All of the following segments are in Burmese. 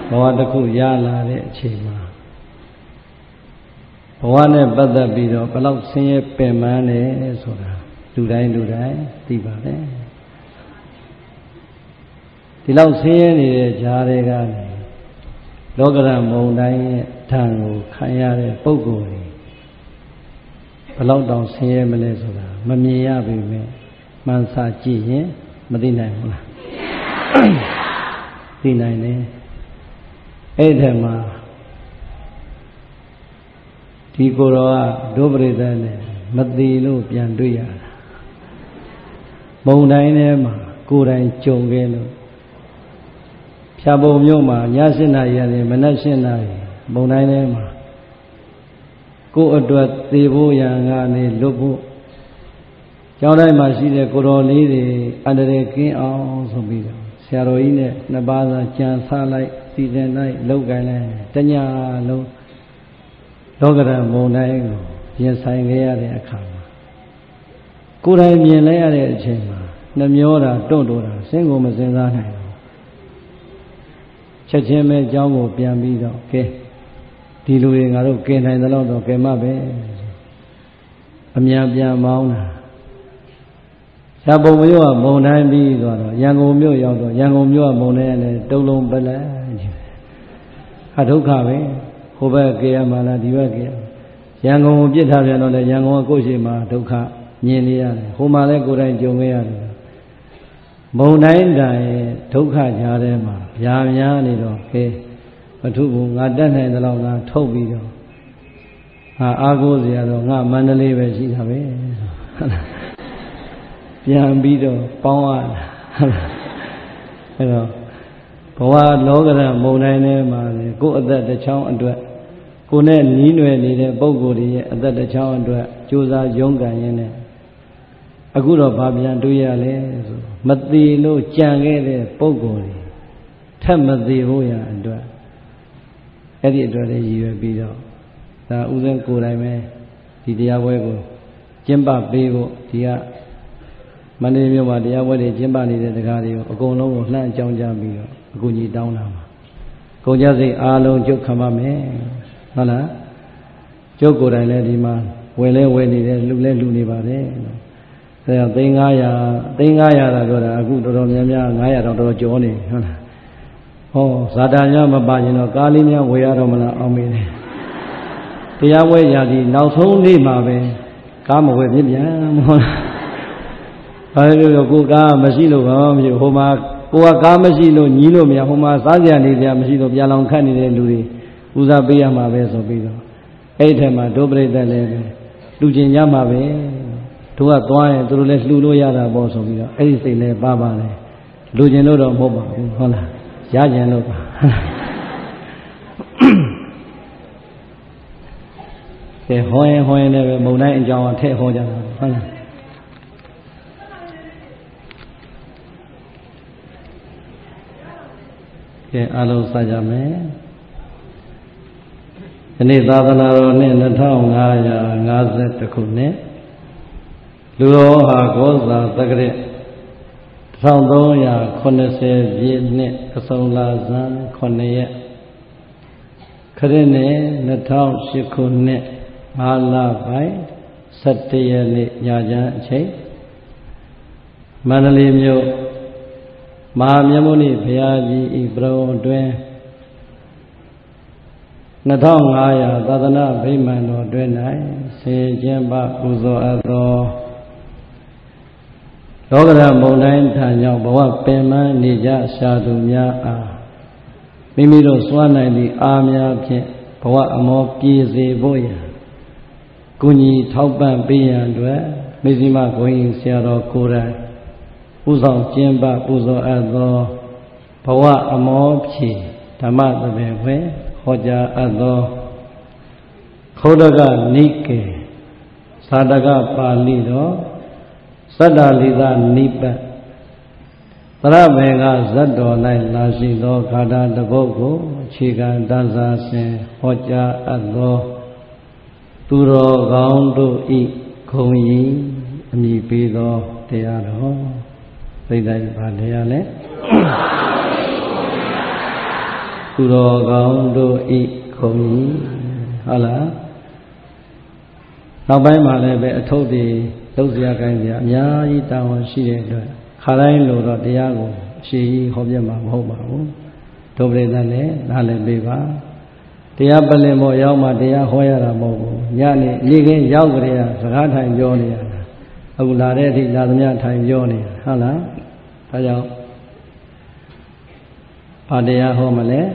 bawah teku ya lah le cima bawah ne pada bido kalau sih pemane sudah durai tiba le tilau sih ni jari kan logaran mundai tanggu kaya le pukul kalau dong sih mana sudah memia bime mansa ciye medina lah dina ini edema di koroa dobreda ne mati lu pian duya mundai ne ma kurai jongge lu siapa umum ma nyasina ya ni menasina mundai ne ma ku adwa tibu yang ngane lubu Cháu đây mà xin để cô đồ lý thì anh đây cái áo xong bây giờ xe rồi này là ba giờ chàng xa lại đi lên đây lâu cái này tới nhà lâu cái là mồ này chuyện sai nghe để khám cô đây miền lấy để chơi mà nó nhớ là trộn đồ là sinh ngô mà sinh ra này chắc chắn mấy cháu một biển bi đó cái đi lui ngã đâu cái này nó đâu cái mà bé âm nhạc biển máu nè Sa bông miêu à mông này bi rồi, giang ngô miêu giàu rồi, giang ngô miêu à mông này là trâu lông bể lá, hạt thúc khá vậy, hôm nay kia mà là đi về kia, giang ngô biết thà vậy nó là giang ngô cố gì mà thúc khá, nhìn đi à, hôm nay lại cô đây chồng nghe à, mông này là thúc khá nhà đây mà, nhà này rồi, cái, và thúc bụng ngã đất này là ngã thâu bi rồi, cô gì rồi, ngã Mandalay về gì thà vậy. Pian bi đó bao à, rồi, bao lố cái là mồ này mà cô ở đây cháu ăn đuổi, cô này ní nuôi ní này bao cô đi ở đây cháu ăn đuổi, chú ra giống cái như này, cô đó bà pian đuổi à le, mất đi lô chàng cái này bao cô đi, thầm mất đi vô ya ăn đuổi, cái gì đuổi đấy gì vậy bi đó, ta u dân cô này mẹ, thì đi ăn quay cô, chém bạc bi cô, thì à Mane miêu mà đi ăn đi chém ba đi để cả đi, cô nó một lần trong gia bì rồi, cô nhị đau nào mà, cô gia gì alo chúc khăm mẹ, hả là, chúc cô đại lên đi mà, quay đi để lúc đi vào đấy, thế tiếng ngay là rồi là cô đồ nhá ngay là đồ chỗ này, hả là, sa đa nhá mà bà nó cá lim nhá quay ra mà là ông mình, thì ăn quay giờ thì nào xuống đi mà về, cá một quay biết nhá. Rồi cô cá mà xí lô không, hôm mà cô cá mà xí lô nhí lô mẹ hôm mà sáng giờ đi ra mà xí lô bia lòng khăn đi lên lùi, uza bia mà về rồi bây giờ, ấy thế mà đồ bể đây lên, lùi trên nhà mà về, thu à toan, tôi lên lùi lùi ra là bao rồi bây giờ, ấy thì lên ba này, lùi trên lô đó một bao, không là, giá trên lô cả, cái hoài này màu này cho thế hoài cho, không là. Cái alo sa cha mẹ, cái này ta đã nói nên là thao ngã sẽ được không nè, lưu hà có za tất cả thao đó ya con sẽ biết nè, cái sông la san con này, cái này là thao sẽ con nè, hà la phải sát tây nè nhà nhà chơi, mà là liêm nhiều Mà miễn môn đi phía gì Ibrahim tuyên Nà thao ngã ya Tadana Bhi Man Đồ tuyên này Sẽ chiếm bạc Bù Dô A Dô Đó cái là môn này thả nhau bảoว่าเป็นมานิจชาตุများမိမိတို့စွမ်းနိုင်သည့်အားများဖြင့်ဘဝအမောပြည့်စေဖို့ရန်ကုညီထောက်ပံ့ပေးရန်အတွက်မေဇိမဂုဏ်ဆရာတော်ကိုယ်တိုင်ဥဆောင်ကျင်းပပူဇော်အပ်သောဘဝအမောဖြည့်ဓမ္မသဘင်ခွင်ဟောကြားအပ်သောခောဒကနိကေသာတကပါဠိတော်သတ္တလိသနိပတ်သရမေကဇတ်တော်၌လာရှိသောဂါထာတစ်ပုဒ်ကိုအခြေခံတန်းစာစဉ်ဟောကြားအပ်သောသူတော်ကောင်းတို့ဤခုံကြီးအမည်ပေးသောတရားတော်သိတဲ့ဗာတရားလဲသူတော်ကောင်းတို့ဤခုံကြီးဟုတ်လားနောက်ပိုင်းမှာလည်းပဲအထုပ်တွေလုပ်စရာကိုင်းစရာအများကြီးတာဝန်ရှိတဲ့အတွက်ခါတိုင်းလို့တော့တရားကိုအရှိကြီးဟောပြမှာမဟုတ်ပါဘူးဒုပရိသတ်လည်းနားလည်ပေးပါတရားပလင်ပေါ်ရောက်မှတရားဟောရတာမဟုတ်ဘူးညနေနေ့ခင်းရောက်ကြရစကားထိုင်ပြောနေရတာအခုလာတဲ့အထိလာသမျှထိုင်ပြောနေတာဟုတ်လားဒါကြောင့်ဘာတရားဟောမလဲ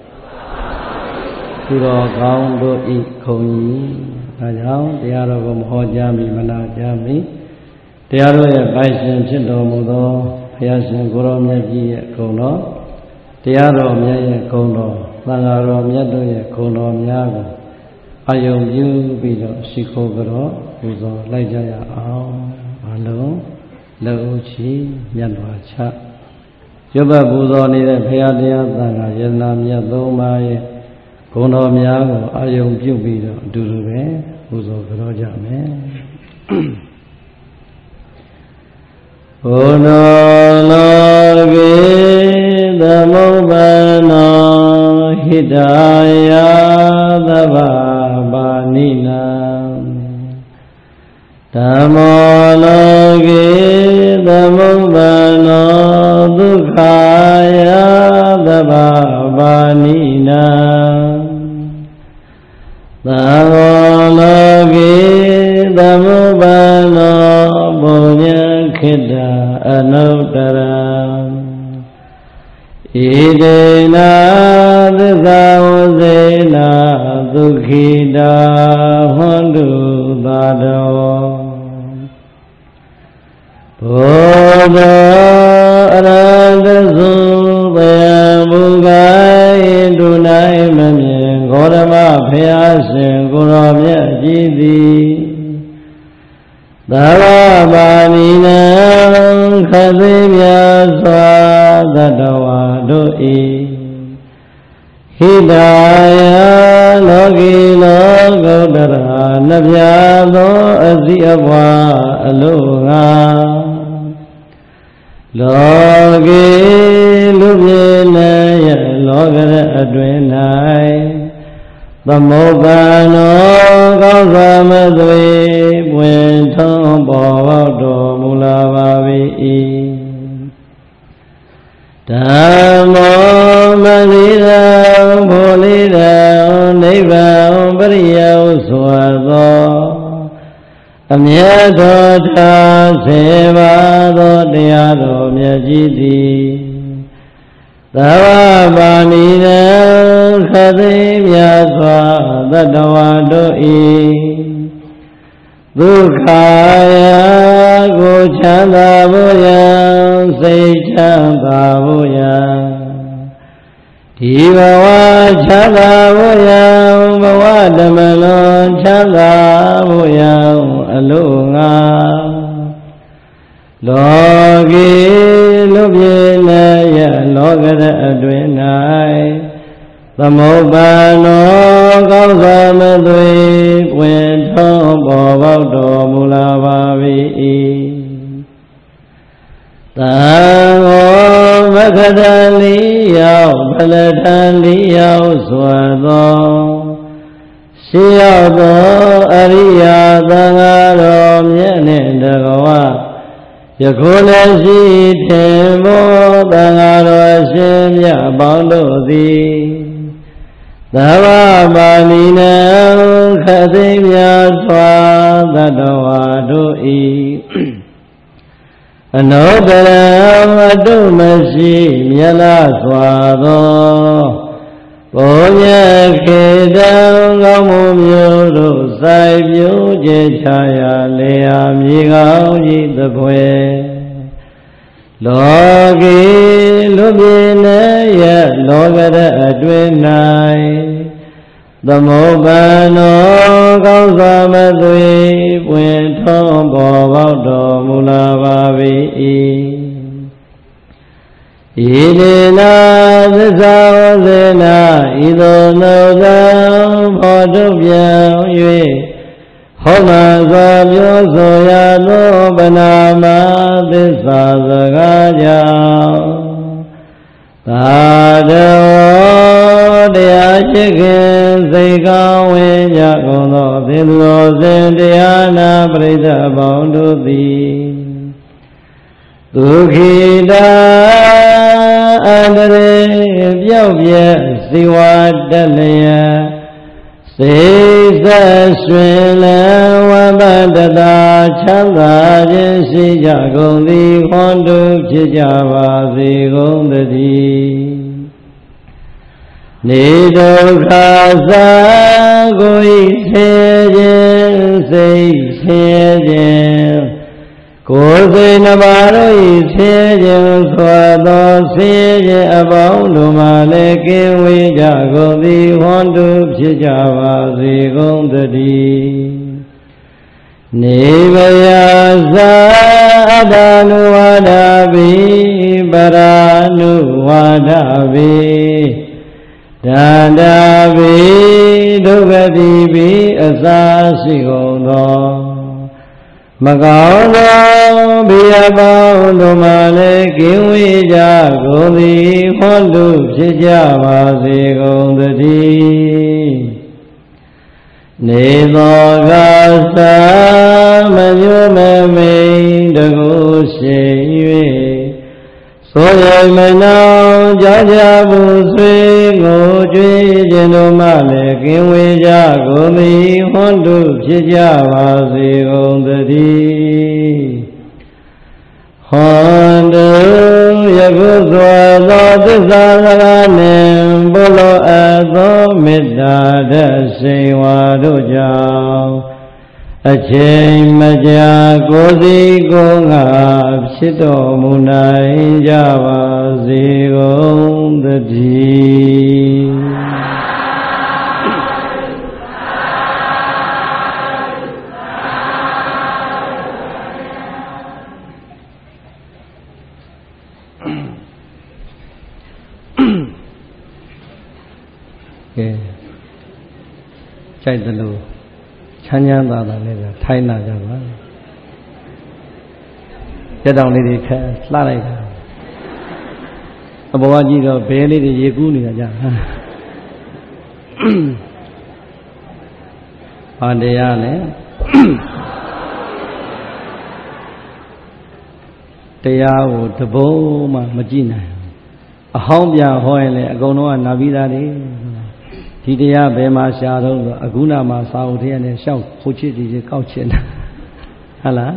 သူတော်ကောင်းတို့ဤခုံကြီးဒါကြောင့်တရားတော်ကိုမဟောကြားမီမနာကြားမီတရားတော်ရဲ့ပိုင်ရှင်ဖြစ်တော်မူသောဘုရားရှင်ကိုရောမြတ်ကြီးရဲ့ဂုဏ်တော်တရားတော်မြတ်ရဲ့ဂုဏ်တော်သံဃာတော်မြတ်တို့ရဲ့ဂုဏ်တော်များကိုအာယုံပြုပြီးတော့ရှိခိုးကြတော့ပူဇော်လိုက်ကြရအောင်အလုံးလက်ဦးချီမြတ်စွာချရွတ်ပတ်ပူဇော်နေတဲ့ဘုရားတရားသံဃာယန္နာမြတ်သုံးပါးရဲ့ဂုဏ်တော်များကိုအာယုံပြုပြီးတော့အတူတူပဲပူဇော်ကြတော့ကြမယ်ဘုနောလောကေသမုပ္ပနောဟိတယသဗ္ဗပါဏိနံဓမ္မောလောကေသမုပ္ပနောဒုက္ခယသဗ္ဗပါဏိနံသံဃောလောကေသမုပ္ပနောပုညခေတ္တအနုတ္တရံဣဒေနာသစ္စာဝစေနာဒုက္ခိတာဟွန်တုသာတောဘောဓအရဟတသုဘယမူကိုင်းဒုနိုင်မမြင်ဂေါရမဘုရားရှင်ကိုရောမြတ်ကြီးသည်သဗ္ဗပါဏိနံခသိမြတ်စွာသတ္တဝါတို့ဤဟိတယလောကီလောကုတ္တရာနှပြသောအစီအပွားအလို့ငါလောကီလူပြေလည်းရလောကရအတွင်၌သမုပ္ပါနောကောင်းစွာမသွေပွင့်ထုံးပေါ်ပေါက်တော်မူလာပါ၏ဓမ္မောမဏိရံဘူလိရံနိဗ္ဗာန်ပရိယုဆိုသောအမြတ်တော်ထာစေပါသောတရားတော်မြတ်ကြီးသည်သဗ္ဗပါဏိနံခသိမြတ်စွာသတ္တဝါတို့ဤဒုက္ခယကိုချမ်းသာဖို့ယံစိတ်ချမ်းသာဖို့ယံဒီဘဝချမ်းသာဖို့ယံဘဝဓမ္မလုံးချမ်းသာဖို့ယံအလို့ငါလောကီလူပြေလည်းရလောကရအတွင်၌သမုပ္ပါနောကောင်းစွာမသွေပွင့်ထုံးပေါ်ပေါက်တော်မူလာပါ၏သံဃောမခတံလိရောက်ဖလထံလိရောက်စွာသောရှိရောက်သောအရိယာသံဃာတော်မြတ်နှင့်တကားယခုလည်းရှိထင်သောသံဃာတော်ရှင်မြတ်ပေါင်းတို့သည်သဗ္ဗပါဏိနံခသိမြတ်စွာသတ္တဝါတို့ဤအနုတ္တရံအတုမရှိမြတ်လားစွာသောဘုံညခေတံကောင်းမှုမျိုးတို့စိုက်ပျိုးကျေချရာလေယာမြေကောင်းကြီးသဖွယ်လောကီလူပြေလည်းရလောကရအတွင်၌သမုပ္ပါနောကောင်းစွာမသွေပွင့်ထုံးပေါ်ပေါက်တော်မူလာပါ၏ဣဒေနာသစ္စာဝစေနာဤသို့နှုတ်သံဖော်ထုတ်ပြန်၍ဟောမှာစွာပြောဆိုရသောပနာမသစ္စာစကားကြောင့်သာဓဝင်သူတော်စင်တရားနာပရိသတ်ပေါင်းတို့သည်ဒုက္ခိတာအန္တရေပြောက်ပြက်စီဝါတက်လျက်စေသက်ရွှင်လန်းဝပတ္တတာချမ်းသာခြင်းရှိကြကုန်သည်ဟောတုဖြစ်ကြပါစေကုန်သတည်းနေဒုက္ခသာကိုယ်ဆင်းခြင်းစိတ်ဆင်းခြင်းကိုယ်စိတ်နှပါတို့ဤဆင်းခြင်းစွာသောဆင်းခြင်းအပေါင်းတို့မှလည်းကင်းဝေးကြကုန်သည်ဟောတုဖြစ်ကြပါစေကုန်သတည်းနေဗယဇာအတ္တနုဝါဒဘိပရာနုဝါဒဘိဒါတာဘိဒုက္ခတိဘိအစာရှိကုန်သောမကောင်းသောဘေးအပေါင်းတို့မှလည်းကင်းဝေးကြကုန်သည်ဟောတုဖြစ်ကြပါစေကုန်သတည်းနေသောကသာမညွမမိန်တကုရှိ၍ဆိုရမနောင်ကြောက်ကြဘူးဆွေငိုကြွေးခြင်းတို့မှလည်းကင်းဝေးကြကုန်သည်ဟောတုဖြစ်ကြပါစေကုန်သတည်းဟောတုယခုစွာသောသစ္စာစကားနှင့်ဘုလိုအပ်သောမေတ္တာဓာတ်ရှိန်ဝါတို့ကြောင့်အချိန်မကြာကိုယ်စီကိုယ်ငါဖြစ်တော်မူနိုင်ကြပါစေကုန်သတည်းကဲကြိုက်တယ်လို့ချမ်းချမ်းသာသာနဲ့ထိုင်းလာကြပါရက်တောင်လေးတွေခက်လှလိုက်တာအပေါ်ကကြည့်တော့ဘဲလေးတွေရေကူးနေတာကြဟာတရားနဲ့တရားကိုတဘုံမှမကြည့်နိုင်အဟောင်းပြန်ဟောရင်လည်းအကုန်လုံးကနာပြီးသားတွေဒီတရားဘယ်မှာရှာတော့ဆိုအခုနာမှာစာအုပ်ထဲနဲ့ရှောက်ခိုးချစ်ကြီးကောက်ချင်တာဟုတ်လား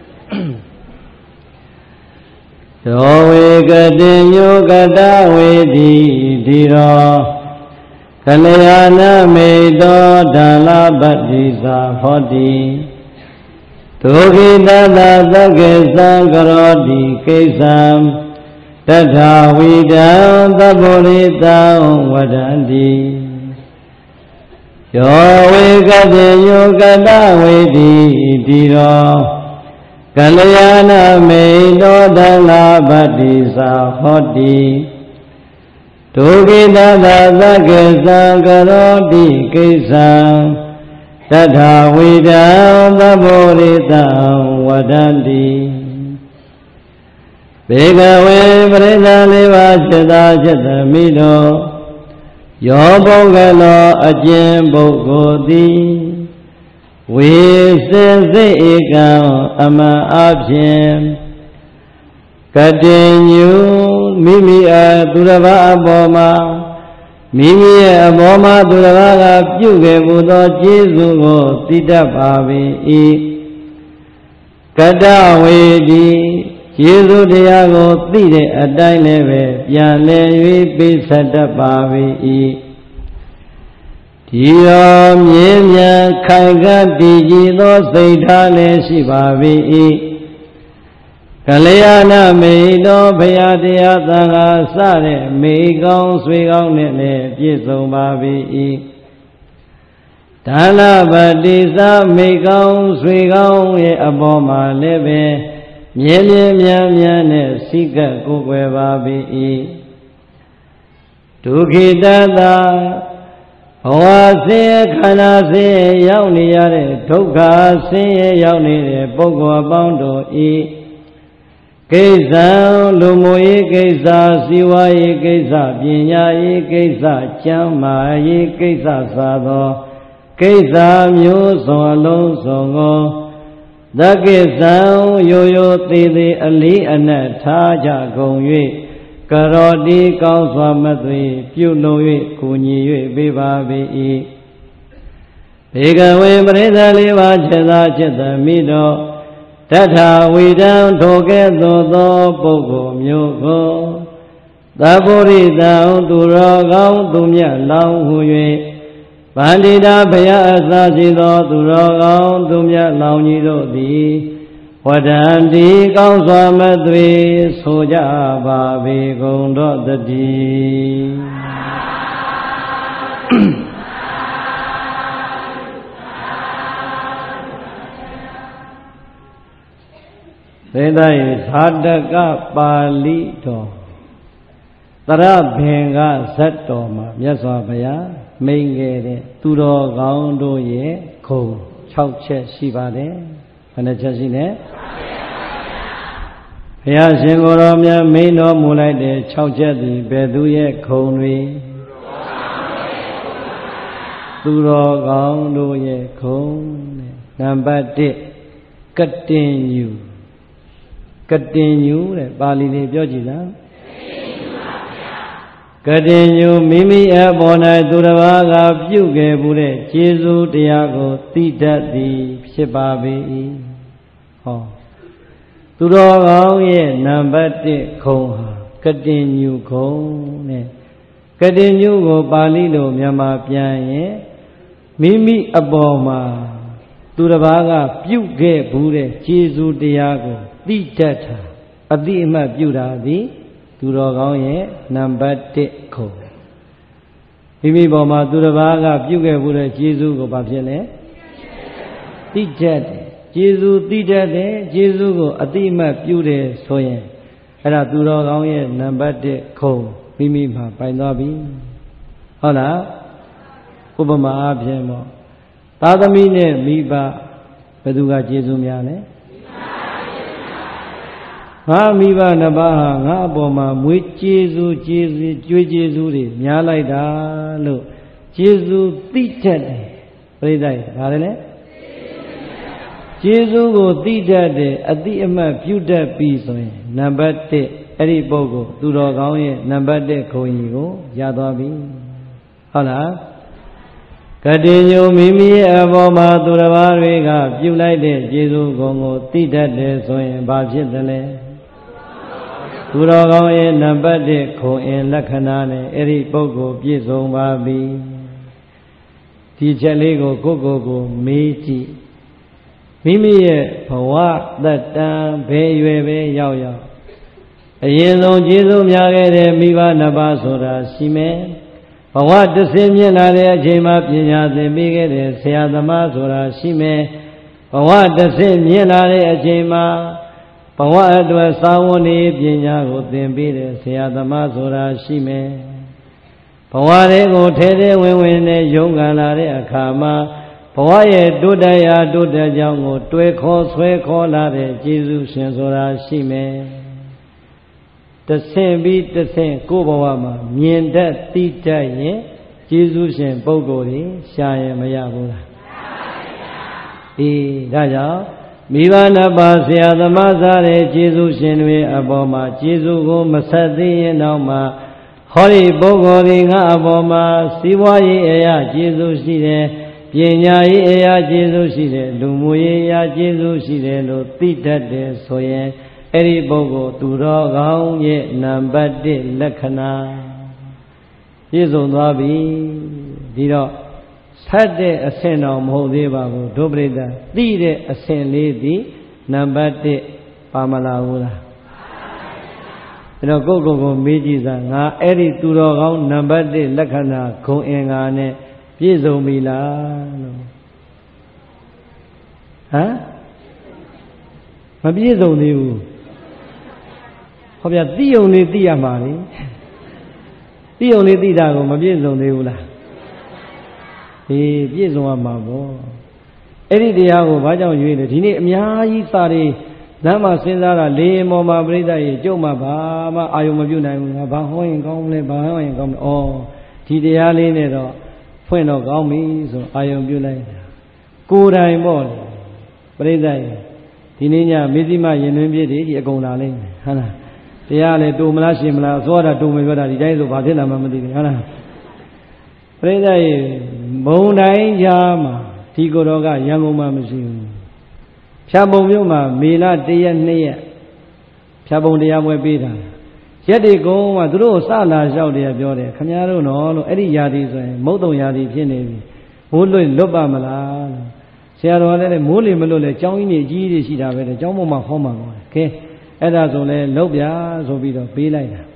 သောဝေကတိညုကတဝေတိဒီရောကလျာဏမေတောဓာလပတ္တိသာဟောတိဒုက္ခိတတသက္ကေသံကရောတိကိစ္စံတထာဝိဒံသဗ္ဗုရိတံဝဒန္တိယောဝေကတိယုကတဝေတိတိရောကလျာဏမေတောဓာလပတ္တိသာဟောတိဒုက္ခိတတသက္ကေသံကရောတိကိစ္စံတထာဝိဒံသဗ္ဗုရိတံဝဒန္တိဘေကဝေပရိသတ်လေးပါးจิตသာจิตသမီးတို့ယောပုဂ္ဂလောအကျင့်ပုဂ္ဂိုလ်သည်ဝေစေစိတ်ဧကံအမှန်အဖြစ်ကတိညုမိမိသူတစ်ပါးအပေါ်မှာမိမိရဲ့အပေါ်မှာသူတစ်ပါးကပြုခဲ့မှုသောကျေးဇူးကိုသိတတ်ပါ၏ကတဝေတိကျေးဇူးတရားကိုသိတဲ့အတိုင်းလည်းပဲပြန်လည်၍ပေးဆက်တတ်ပါ၏ဒီရောမြင်းမြန်ခိုင်ကတည်ကြည်သောစိတ်ထားလည်းရှိပါ၏ကလျာဏမေတောဘုရားတရားသံဃာစတဲ့မေကောင်းဆွေကောင်းနဲ့လည်းပြည့်စုံပါ၏ဒါနပတိသာမေကောင်းဆွေကောင်းရဲ့အပေါ်မှာလည်းပဲမြဲမြဲမြန်းမြန်းနဲ့စိကပ်ကိုယ်ွယ်ပါ၏ဒုက္ခိတသာဘဝဆင်းရဲခန္ဓာဆင်းရဲရောက်နေရတဲ့ဒုက္ခဆင်းရဲရောက်နေတဲ့ပုဂ္ဂိုလ်အပေါင်းတို့ဤကိစ္စလူမှုရေးကိစ္စစီဝါရေးကိစ္စပညာရေးကိစ္စကျမ်းမာရေးကိစ္စစသောကိစ္စမျိုးစုံအလုံးစုံကိုသက္ကိစ္စံရိုးရိုးသေးသေးအလေးအနက်ထားကြကုန်၍ကရောတိကောင်းစွာမသွေပြုလုပ်၍ကိုညီ၍ပေးပါ၏ဘေကဝေပရိသတ်လေးပါးချက်သာချက်သမီတော်တထဝိတံထိုကဲ့သို့သောပုဂ္ဂိုလ်မျိုးကိုသဗ္ဗုရိတံသူတော်ကောင်းသူမြတ်လောင်းဟု၍ဗန္တိတာဘုရားအစရှိသောသူတော်ကောင်းသူမြတ်လောင်းကြီးတို့သည်ဝဒံတိကောင်းစွာမသွေဆိုကြပါပေကုန်တော့တည်းသေတ္တဇာတကပါဠိတော်တရဘင်္ဂဇတ်တော်မှာမြတ်စွာဘုရားမိန့်ခဲ့တဲ့သူတော်ကောင်းတို့ရဲ့ခုံ6ချက်ရှိပါတယ်။ဘယ်နှချက်ရှိလဲ။ဘုရားရှင်ကိုယ်တော်မြတ်မိန့်တော်မူလိုက်တဲ့6ချက်သည်ဘယ်သူရဲ့ခုံတွေသူတော်ကောင်းတို့ရဲ့ခုံတဲ့နံပါတ်1ကတင်ညူကတင်ညူတဲ့ပါဠိလေးပြောကြည့်လားကတင်ညူမိမိအပေါ်၌သူတစ်ပါးကပြုခဲ့မှုတဲ့ကျေးဇူးတရားကိုသိတတ်သည်ဖြစ်ပါ၏ဟောသူတော်ကောင်းရဲ့နံပါတ်1ခုံဟာကတင်ညူခုံတဲ့ကတင်ညူကိုပါဠိလိုမြန်မာပြန်ရင်မိမိအပေါ်မှာသူတစ်ပါးကပြုခဲ့မှုတဲ့ကျေးဇူးတရားကိုသိတတ်တာအတိအမှတ်ပြုတာသည်သူတော်ကောင်းရဲ့နံပါတ်1ခုမိမိပေါ်မှာသူတစ်ပါးကပြုခဲ့မှုတဲ့ကျေးဇူးကိုဘာဖြစ်လဲသိတတ်တယ်ကျေးဇူးသိတတ်တယ်ကျေးဇူးကိုအတိအမှတ်ပြုတယ်ဆိုရင်အဲ့ဒါသူတော်ကောင်းရဲ့နံပါတ်1ခုမိမိမှာပိုင်သွားပြီဟုတ်လားဥပမာအားဖြင့်ပေါ့သာသမီနဲ့မိဘဘယ်သူကကျေးဇူးများလဲငါမိဘနှစ်ပါးဟာငါအပေါ်မှာမွေးကျေးဇူးကြွေးကျေးဇူးတွေများလိုက်တာလို့ကျေးဇူးသိတတ်တယ်ပြိဿာဒါလည်းလေကျေးဇူးကိုသိတတ်တယ်အတိအမှတ်ပြုတတ်ပြီဆိုရင်နံပါတ်1အဲ့ဒီပုဂ္ဂိုလ်သူတော်ကောင်းရဲ့နံပါတ်1ခုံကြီးကိုရသွားပြီဟုတ်လားကတိညုံမိမိရဲ့အပေါ်မှာသူတစ်ပါးတွေကပြုလိုက်တဲ့ကျေးဇူးကိုသိတတ်တယ်ဆိုရင်ဘာဖြစ်သလဲသူတော်ကောင်းရဲ့နံပါတ်1ခုံအင်လက္ခဏာနဲ့အဲ့ဒီပုဂ္ဂိုလ်ပြည့်စုံပါပြီဒီချက်လေးကိုကိုမေးကြည့်မိမိရဲ့ဘဝသက်တမ်းဘယ်ရွယ်ပဲရောက်အရင်ဆုံးကျေးဇူးများခဲ့တဲ့မိဘနှစ်ပါးဆိုတာရှိမယ်ဘဝတဆင်းမြင့်လာတဲ့အချိန်မှာပညာသင်ပေးခဲ့တဲ့ဆရာသမားဆိုတာရှိမယ်ဘဝတဆင်းမြင့်လာတဲ့အချိန်မှာဘဝအတွက်စာဝန်နေပညာကိုသင်ပေးတဲ့ဆရာသမားဆိုတာရှိမယ်ဘဝတွေကိုထဲထဲဝင်ဝင်နဲ့ယုံကန်လာတဲ့အခါမှာဘဝရဲ့တိုးတက်ရာတိုးတက်ကြောင်းကိုတွဲခေါ်ဆွဲခေါ်လာတဲ့ကျေးဇူးရှင်ဆိုတာရှိမယ်တဆင့်ပြီးတဆင့်ကိုယ်ဘဝမှာမြင်တတ်သိတတ်ရင်ကျေးဇူးရှင်ပုဂ္ဂိုလ်တွေရှာရင်မရဘူးလားအေးဒါကြောင့်မိဘနှစ်ပါးဆရာသမားစားတဲ့ကျေးဇူးရှင်တွေအပေါ်မှာကျေးဇူးကိုမဆက်သိရင်တော့မှဟောဒီပုဂ္ဂိုလ်တွေငါအပေါ်မှာစီးပွားရေးအရာကျေးဇူးရှိတယ်ပညာရေးအရာကျေးဇူးရှိတယ်လူမှုရေးအရာကျေးဇူးရှိတယ်လို့သိတတ်တယ်ဆိုရင်အဲ့ဒီပုဂ္ဂိုလ်သူတော်ကောင်းရဲ့နံပါတ်1လက္ခဏာပြည့်စုံသွားပြီဒီတော့ဆက်တဲ့အဆင့်တော်မဟုတ်သေးပါဘူးဒုပရိသသိတဲ့အဆင့်လေးဒီနံပါတ်1ပါမလာဘူးလားအဲ့တော့ကိုမေးကြည့်စားငါအဲ့ဒီသူတော်ကောင်းနံပါတ်1လက္ခဏာဂုဏ်အင်္ဂါနဲ့ပြည့်စုံပြီလားလို့ဟမ်မပြည့်စုံသေးဘူးဟောဗျာသိုံလေးသိရမှာလေသိုံလေးသိတာကိုမပြည့်စုံသေးဘူးလားဟေးပြည့်စုံရမှာပေါ့အဲ့ဒီတရားကိုဘာကြောင့်ရွေးလဲဒီနေ့အများကြီးစာတွေလမ်းမှာစဉ်းစားတာလေမော်မှာပြိဿရေကျုပ်မှာဘာမှအာယုံမပြုတ်နိုင်ဘူးငါဘာဟောရင်ကောင်းမလဲဘာဟောရင်ကောင်းမလဲဩဒီတရားလေးနဲ့တော့ဖဖွင့်တော့ကောင်းပြီဆိုအာယုံပြုလိုက်ကိုယ်တိုင်ပေါ့လေပြိဿရဲ့ဒီနေ့ညမေဇိမရင်သွင်းပြည့်ဒီအကုန်လာလိမ့်မယ်ဟုတ်လားတရားလေတူမလားရှင်မလားသောတာတူမယ်ပြောတာဒီတိုင်းဆိုဘာဖြစ်လာမှမသိဘူးဟုတ်လားပြိဿရဲ့ဘုံတိုင်းကြားမှာဒီကိုယ်တော်ကရန်ကုန်မှာမရှိဘူးဖြာပုံမြို့မှာမေလ1 ရက်2 ရက်ဖြာပုံတရားပွဲပေးတာရက်ဒီကုန်းမှာသူတို့စလာလျှောက်တယ်ပြောတယ်ခမည်းတော်နော်လို့အဲ့ဒီယာတီဆိုရင်မုတ်တုံယာတီဖြစ်နေပြီမိုးလွတ်ပါမလားလို့ဆရာတော်လည်းမိုးလေမလွတ်လဲကျောင်းကြီးကြီးတွေရှိတာပဲတဲ့ကျောင်းပေါ်မှာဟောမှာပေါ့ကဲအဲ့ဒါဆိုလဲလုတ်ပြဆိုပြီးတော့ပေးလိုက်တာ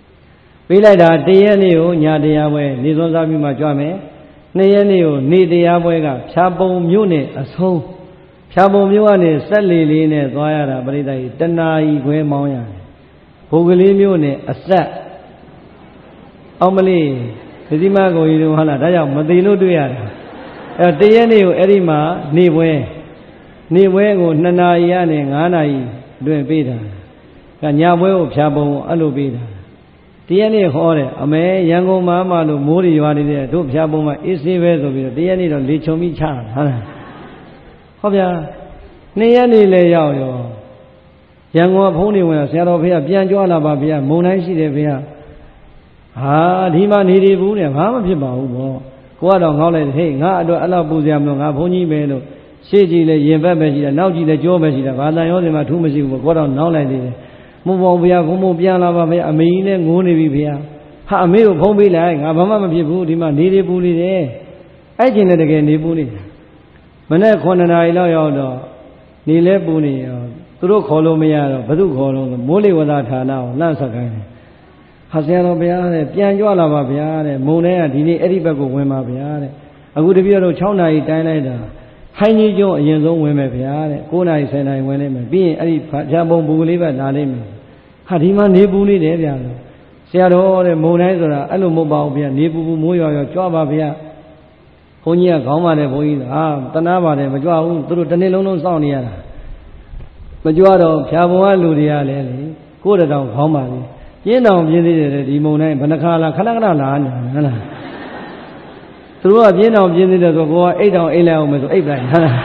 1 ရက်နေ့ကိုညာတရားပွဲနေစွန်းစားပြီးမှကြွမယ်2 ရက်နေ့ကိုနေတရားပွဲကဖြာပုံမြို့နယ်အဆုံးဖြာပုံမြို့ကနေဆက်လေးနဲ့သွားရတာပရိသတ်ကြီးတနာကြီးခွဲမောင်းရတယ်ဘုတ်ကလေးမြို့နယ်အဆက်အောင်မလေးဒတိမကိုကြီးတို့ဟုတ်လားဒါကြောင့်မသိလို့တွေ့ရတာအဲ1 ရက်နေ့ကိုအဲ့ဒီမှာနေပွဲကို2 နာရီကနေ9 နာရီအတွင်းပေးတာကညပွဲကိုဖြာပုံအဲ့လိုပေးတာ1 ရက်နေ့ဟောတယ်အမေရန်ကုန်မှာမှလို့မိုးတွေရွာနေတဲ့တို့ဖြာပုံမှာအေးဆေးပဲဆိုပြီးတော့1 ရက်နေ့တော့လေချုံပြီးချတာဟုတ်လားဟုတ်ဗျာ2 ရက်နေ့လဲရောက်ရောရန်ကုန်ကဖုန်းနေဝင်ဆရာတော်ဖေကပြန်ကြွလာပါဗျာမုံတိုင်းရှိတယ်ဖေကဟာဒီမှာနေနေဘူးနဲ့ဘာမှဖြစ်ပါဘူးပေါ့ကိုကတော့ငေါ့လိုက်ဟေးငါအတွက်အဲ့လောက်ပူစရာမလိုငါဘုန်းကြီးပဲလို့ရှေ့ကြည့်လဲရင်ဘက်ပဲရှိတာနောက်ကြည့်လဲကြောပဲရှိတာဘာတန်ရောစင်မှာထူးမရှိဘူးပေါ့ကိုတော့နောက်လိုက်သေးတယ်မဟုတ်ပါဘူးဗျာဘုံဘုံပြန်လာပါဗျာအမေကြီးလည်းငိုးနေပြီဗျာဟာအမေကိုဖုံးပေးလိုက်ငါဘာမှမဖြစ်ဘူးဒီမှာနေနေပူနေတယ်အဲ့ချိန်လည်းတကယ်နေပူနေတာမနေ့9 နာရီလောက်ရောက်တော့နေလဲပူနေရောသူတို့ခေါ်လို့မရတော့ဘု து ခေါ်လို့မိုးလေဝသဌာနကိုလှမ်းဆက်ခိုင်းတယ်ဟာဆရာတော်ဘုရားတဲ့ပြန်ကြွလာပါဗျာတဲ့မုံထဲကဒီနေ့အဲ့ဒီဘက်ကိုဝင်ပါဗျာတဲ့အခုတပြည့်တော့6 နာရီတိုင်းလိုက်တာဟိုင်းကြီးကျွန်းအရင်ဆုံးဝင်မယ်ဗျာတဲ့9 နာရီ10 နာရီဝင်လိမ့်မယ်ပြီးရင်အဲ့ဒီဖြာပုံပူကလေးပဲလာလိမ့်မယ်ဟာဒီမှာနေပူနေတယ်ဗျာဆရာတော်တဲ့မုံတိုင်းဆိုတာအဲ့လိုမဟုတ်ပါဘူးဗျာနေပူမိုးရွာကြွပါဗျာဘုန်းကြီးကခေါင်းပါတယ်ဘုန်းကြီးဟာတနာပါတယ်မကြွဘူးသူတို့တစ်နေ့လုံးစောင့်နေရတာမကြွတော့ဖြာပုံကလူတွေကလည်းလေကိုယ်တောင်ခေါင်းပါလေပြင်းတောင်ပြင်းသေးတယ်ဒီမုံတိုင်းဘယ်နှခါလာခဏခဏလာနေဟုတ်လားသူတို့ကပြင်းတောင်ပြင်းသေးတယ်ဆိုကိုကအိတ်တောင်အိတ်လိုက်အောင်မယ်ဆိုအိတ်လိုက်ဟုတ်လား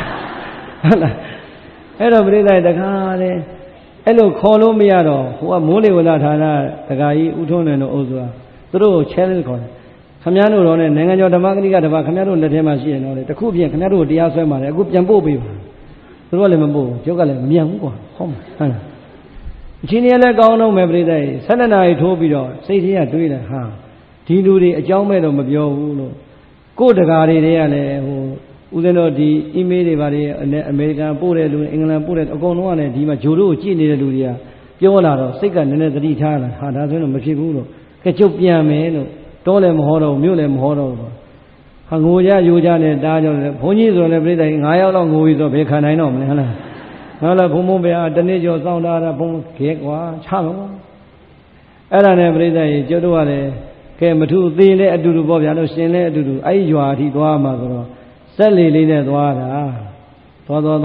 အဲ့တော့ပြိဿတခါလေအဲ့လိုခေါ်လို့မရတော့ဟိုကမိုးလေဝသဌာနတခါကြီးဥထုံးတယ်တို့အုပ်စုကသူတို့ကို challenge ခေါ်တယ်ခမည်းတော်တော့နဲ့နိုင်ငံကျော်ဓမ္မဂတိကတပါခမည်းတော်လက်ထဲမှာရှိရင်တော့လေတခုပြင်ခမည်းတော်ကိုတရားဆွဲမှာလေအခုပြန်ပို့ပေးပါသူတို့ကလည်းမပို့ဘူးကျုပ်ကလည်းမမြန်ဘူးကွာဟောမှာဟုတ်လားအချင်းကြီးလည်းကောင်းတော့မယ်ပြိဿရေ12 နာရီထိုးပြီးတော့စိတ်ကြီးကတွေးတယ်ဟာဒီလူတွေအကြောင်းမဲ့တော့မပြောဘူးလို့ကိုယ်တကာတွေကလည်းဟိုဦးဇင်းတို့ဒီ email တွေပါတယ်အမေရိကန်ပို့တဲ့လူအင်္ဂလန်ပို့တဲ့အကုန်လုံးကလည်းဒီမှာဂျိုတို့ကိုကြည့်နေတဲ့လူတွေကပြောလာတော့စိတ်ကနည်းနည်းသတိထားလာဟာဒါဆိုရင်မဖြစ်ဘူးလို့ကဲကျုပ်ပြန်မယ်လို့တောလည်းမဟောတော့မြို့လည်းမဟောတော့ဘူးဟာငိုကြယိုကြနဲ့တားကြတယ်ဘုန်းကြီးဆိုလည်းပြိဿရေ9 ယောက်လောက်ငိုပြီးဆိုဘယ်ခံနိုင်တော့မလဲဟုတ်လားငါလည်းဘုံဘုံဗျာတနေ့ကျော်စောင့်တာဘုံခဲကွာချတော့အဲ့ဒါနဲ့ပြိဿရေကျုပ်တို့ကလည်းကဲမထူးသေးလဲအတူတူပေါ့ဗျာလို့ရှင်လဲအတူတူအဲ့ဒီရွာအထိသွားမှာဆိုတော့ဆက်လေးလေးနဲ့သွားတာသွားလ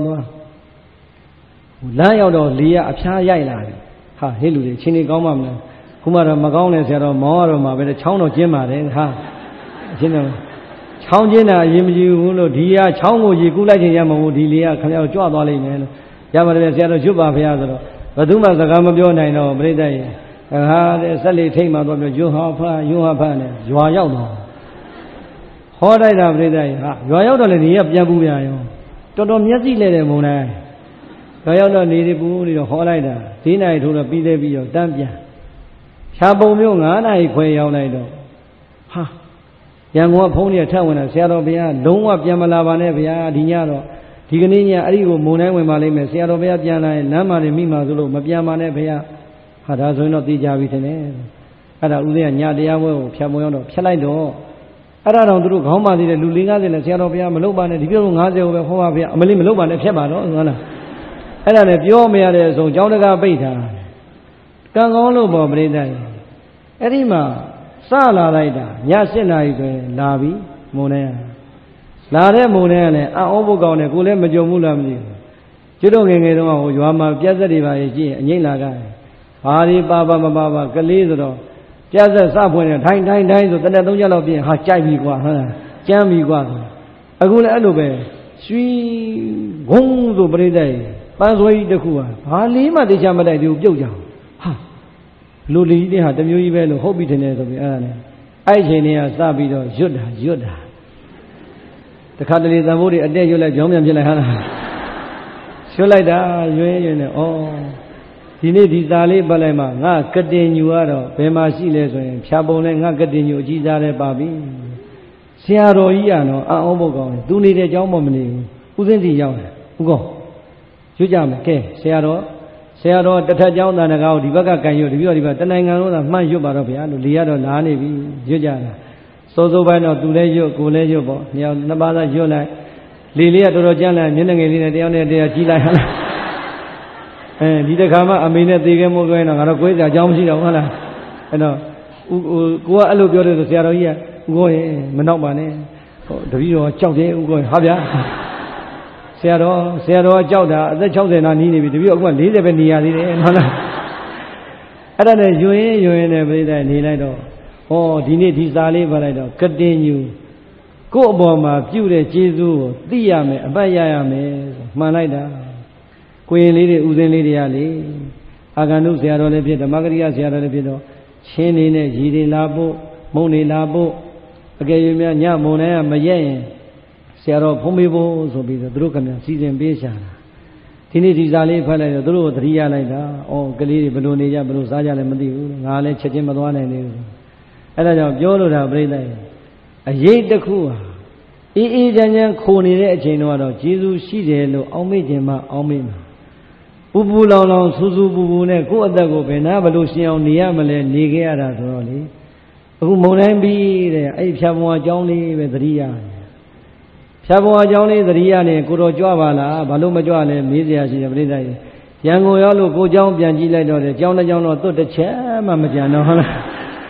မ်းရောက်တော့လေကအဖျားရိုက်လာတယ်ဟာဟဲ့လူတွေချင်းနေကောင်းမှမလားခုမှတော့မကောင်းလဲဆရာတော်မောင်းရတော့မှာပဲချောင်းတော့ကျင်းပါတယ်ဟာအချင်းတော်ချောင်းကျင်းတာအရင်မကြည့်ဘူးလို့ဒီကချောင်းကိုရေကူးလိုက်ခြင်းရမဟုတ်ဒီလေကခင်ဗျားတို့ကြွသွားလိမ့်မယ်လို့ရပါတယ်ဆရာတော်ရွတ်ပါဖရာဆိုတော့ဘယ်သူမှစကားမပြောနိုင်တော့ပြိဿရေဟာတဲ့ဆက်လေးထိတ်မှသွားပြောယွဟာဖနဲ့ရွာရောက်တော့ဟောတိုက်တာပြိဿရေဟာရွာရောက်တော့လေဒီကပြန်ပူပြန်ရောတော်တော်မျက်စိလဲတယ်မုံတိုင်းရွာရောက်တော့နေပူနေတော့ဟောလိုက်တာ4 နာရီထိုးတော့ပြီးသေးပြီးတော့တန်းပြန်ဖြာပုံမျိုး9 နာရီခွဲရောက်လိုက်တော့ဟာရန်ကုန်ကဖုန်းကြီးထပ်ဝင်တာဆရာတော်ဘုရားလုံးဝပြန်မလာပါနဲ့ဗျာဒီညတော့ဒီကနေ့ညအဲ့ဒီကိုမုံတိုင်းဝင်ပါလိမ့်မယ်ဆရာတော်ဘုရားပြန်လာရင်လမ်းမှာနေမိမှာဆိုလို့မပြန်ပါနဲ့ဗျာဟာဒါဆိုရင်တော့သိကြပြီထင်တယ်အဲ့ဒါဦးဇင်းကညတရားပွဲကိုဖြတ်မရောက်တော့ဖြတ်လိုက်တော့အဲ့ဒါတော့သူတို့ခေါင်းပါသေးတယ်လူ50နဲ့ဆရာတော်ဘုရားမလုပ်ပါနဲ့ဒီပြုံး50ကိုပဲဟောပါဗျာအမလေးမလုပ်ပါနဲ့ဖြတ်ပါတော့ဟုတ်လားအဲ့ဒါနဲ့ပြောမရတဲ့အဆုံးကျောင်းတကာပိတ်ထားကံကောင်းလို့ပေါ့ပြိဿရေအဲ့ဒီမှာစလာလိုက်တာည7 နာရီဆိုရင်လာပြီမုံနဲ့လာတဲ့မုံနဲ့ကလည်းအံ့ဩဖို့ကောင်းတယ်ကိုလည်းမကြုံဘူးလားမသိဘူးကျွတ်တော့ငယ်ငယ်တုန်းကဟိုရွာမှာပြက်ဆက်တွေပါရဲ့ကြည့်ရင်အငိမ့်လာကြတယ်ဘာဒီပါမပါကလေးဆိုတော့ Piazza Sapone, time, so that I don't yell up in Hachabi, Jambi Guan. I go a little bit. Sweet Gong to Brede, Pasway the Kua, Halima de Jamada, you Joja. Ha! Luli, they had the new event of Hobbitness of the Anna. I say, Sabido, Judah. The Catalan Zamori, a day you like Jom and Jelahana. So like that, you know, oh. He need his Ali Balema, not cutting you out of Pemasi lesson, Chabone, not cutting you, Gizare Babi. Siaro Iano, Obogon, do need a Jomomini, who's in the young? Go. Jujam, okay, Siaro, the Tajan and a Gaudi, Baga can you, the Yoga, the Nangan of Manjubarabia, Liado Nani, Jujana. So by no Tulejo, Kulejo, Nabala Jola, Lilia Dorojana, Ninangin, the only day Gila. Did come I mean, they came over and I quit a jump sheet of Hana. I know. Go a look at the Sierra here, go in, Manopane, the view of Chowday, go in Habia. Sierra Chowda, the Chowday, I need to be one, leave them near the end. I don't know, you in every day, Nilado. Oh, Dinit is Ali, but I don't continue. Go Boma, Jude, Jesu, Diame, Bayame, Malaida. Queen Lady, Uzen Lady Ali, Aganu Sierra Lepido, Magaria Sierra Lepido, Chenine, Gidi Labo, Moni Labo, Agayamia, Mona, Mayan, Sierra Pomibo, so be the Drukan, season Bisha. Tinity Zali, Pala, Dru, Ria Lida, or Galili, Belunia, Belusaja, Madi, Nale, Chechimadwana, and I have Yoda, Breda. A yet the Kua. E. Janyan Koni, Genoa, Jesus, Shizelo, Omijima, Omima. Ubu long, Suzu Bubune, go at the Gopena, Balusian, Niamale, Nigera, Roli. Umonambi, the Apshamoa Johnny with Ria. Shamoa Johnny, the Riane, Kuro Javala, Baluma Joale, Mizia, Brida. Yango Yalo, go John Biangila, the John to the chair, Mamajano.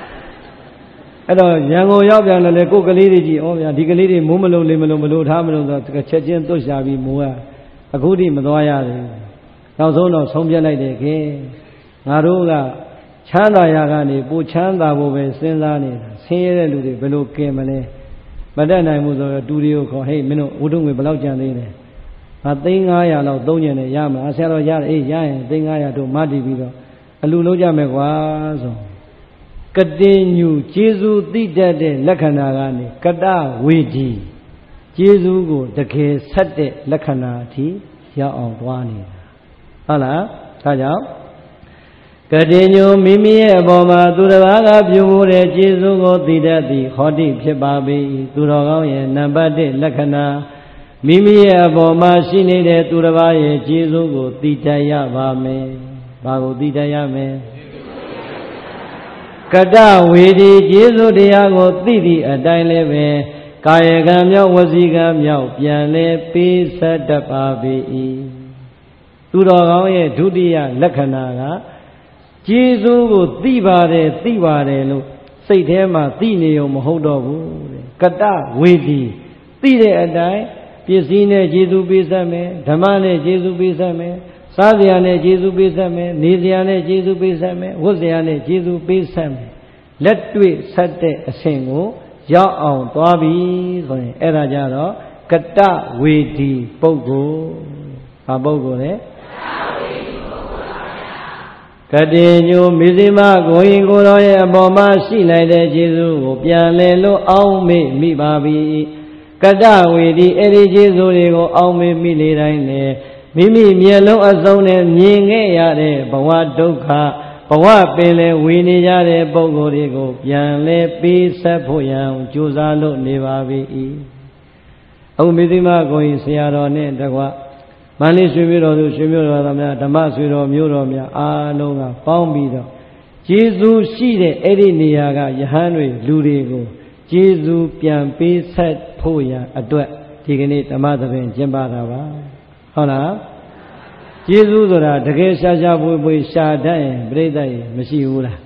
I don't Yango Yaban, the Cokalidi, or Digalidi, Mumalo, Limalo, Hamilo, the Chechen Toshabi, Mua, a goody Madoya. Now, so no, Sombia like the game. Naruga, Chanda Yagani, Buchanda, Bove, Sendani, Sierra Ludi, Belu Kemane. But then I was a studio called Hey Mino, Udung with Balaujan. I think I allow Donian Yama, I said, oh, yeah, I think I do Madi Vido. A Luloja Megwazo. Continue, Jesu did that day, Lakanagani, Kada, Wiji. Jesu go, the case, Sate, Lakanati, Ya on Wani. Hala, Kajao. Continue, Mimi, Boma, Duraga, Bure, Jesu go, Didati, Hoti, Pibabi, Duraga, Nabade, Lakana. Mimi, Boma, Shinide, Durabaye, Jesu go, Ditaya, Bame, Bago, Ditaya, me. Kada, Widi, Jesu, Diago, Didi, a Dileve, Kayagam, Wazigam, Yau, Piane, Peace, Dapabi. Duraga, Dudia, Lakana. Jesu go Tibare, lo, say Tema, Tineo, Mohodo, Kata, Widi, Tide and I, Pisine, Jesu Bisame, Damane, Jesu Bisame, Sadiane, Jesu Bisame, Niziane, Jesu Bisame, Woziane, Jesu Bisame. Let we set a single, Ya on Tabi, Erajaro, Kata, Widi, Pogo, Abogo, eh? Continue, Mizima, going go a bomba, she like the Jesu, Pianelo, Aume, Mi Babi, Kada, with the Eddie Jesu, Aume, Milirine, Mimi, Mielo, Azone, Ning, Yade, Bawa Doka, Bawa Pele, Winnie Yade, Bogorigo, Pianle, Pisa, Poyam, Juzalo, Nevabi. Oh, Mizima, going, Siarone, Dagua. Mani Sumiro, Sumiro, Damasiro, Muromia, Alonga, Pombido. Jesu, she the Ediniaga, Yahanri, Ludigo, Jesu, Piampi, Set, Poya, a duet, taking it a mother in Jembarava. Hola? Jesu, the Gesha Jabu, Shadai, Breda, Messiula.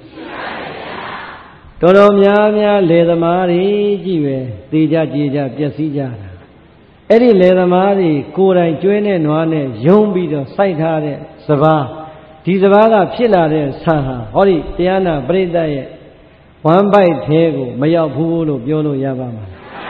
Toromia, Ledamari, Jive, Dija, Piasija. Eddie Ledamari, Kura, Juene, Noane, Yombido, Saitare, Sava, Tizavada, Pilare, Saha, Hori, Tiana, Breda, one bite table, Mayapulo, Biolo Yabama.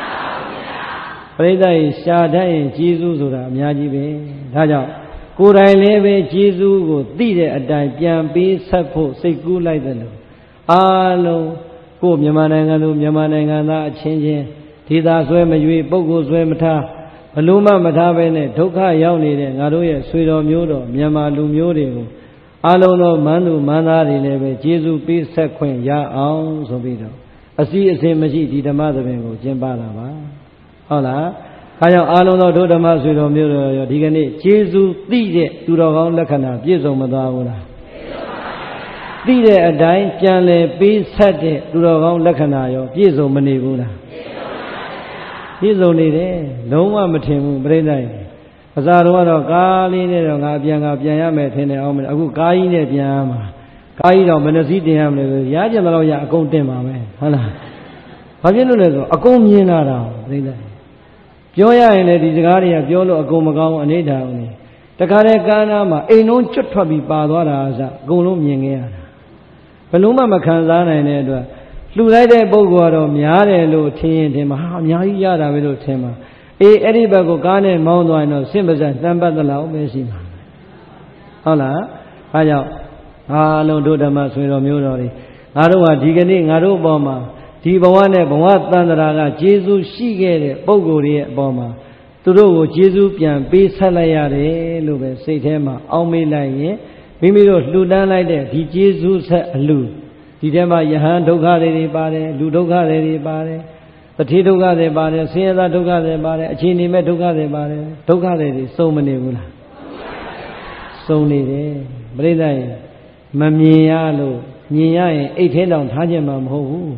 Preda Shada and Jesus or Miyaji, Raja. Could I live Jesus, did a diam be supposed, say good like the no. Alo, go Yamananga, changing. Tida swim, you bogo swimata, Aluma Matavene, Toka Yauni, Aroya, Suido Mudo, Yama Lumuri. Alo no Manu Manari leve, Jesus be sequin, ya on Sobido. A sea is a machine, the mother bingo, Jimbala. Hola. Alo no do the Masudo Mudo, Digani, Jesus, Dide, to the Ron Lacana, Jesu Madavula. Dide a dime, Janle, be set to the Ron Lacanayo, Jesu Manivula. He's only there, no one but him, Brenda. Azarwaro, Gali, Nabianga, Piama, Tene, Agu Gai, Piama, Gai of Menazitiam, Yajamaloya, Acontema, Hana. Have you known a communara, Brenda? Joya and the Garia, Biolo, Agomagao, and Ada. The Karekanama, a non chutrabi Badwara, Golum Yangea. Paluma Macanzana and Edward. Flurede Bogoro, Miare, Lo, Tin, Yara, Velo Tema. Eribago Gane, Mount Wino, Simbazan, Tamba the Lao, Messima. Hola, Aya, Alo Dodama, Swiro Murori. Arua, Digani, Aruboma. Tibawane, Bawat Tandaraga, Jesus, Shigere, Bogori, Boma. Turo, Jesus, Pian, Be Salayare, Lube, Satema, Aumi Laye, Mimiro, Ludan like that, he Jesus, Lu. Didema, Yahan, Doga, de Bade, Ludoga, de Bade, the Titoga, de Bade, Siena, Doga, de Bade, Chini, Medoga, de Bade, Doga, de so many. So needy, Breda, Mamialo, Nia, 18 on Hajamam Ho.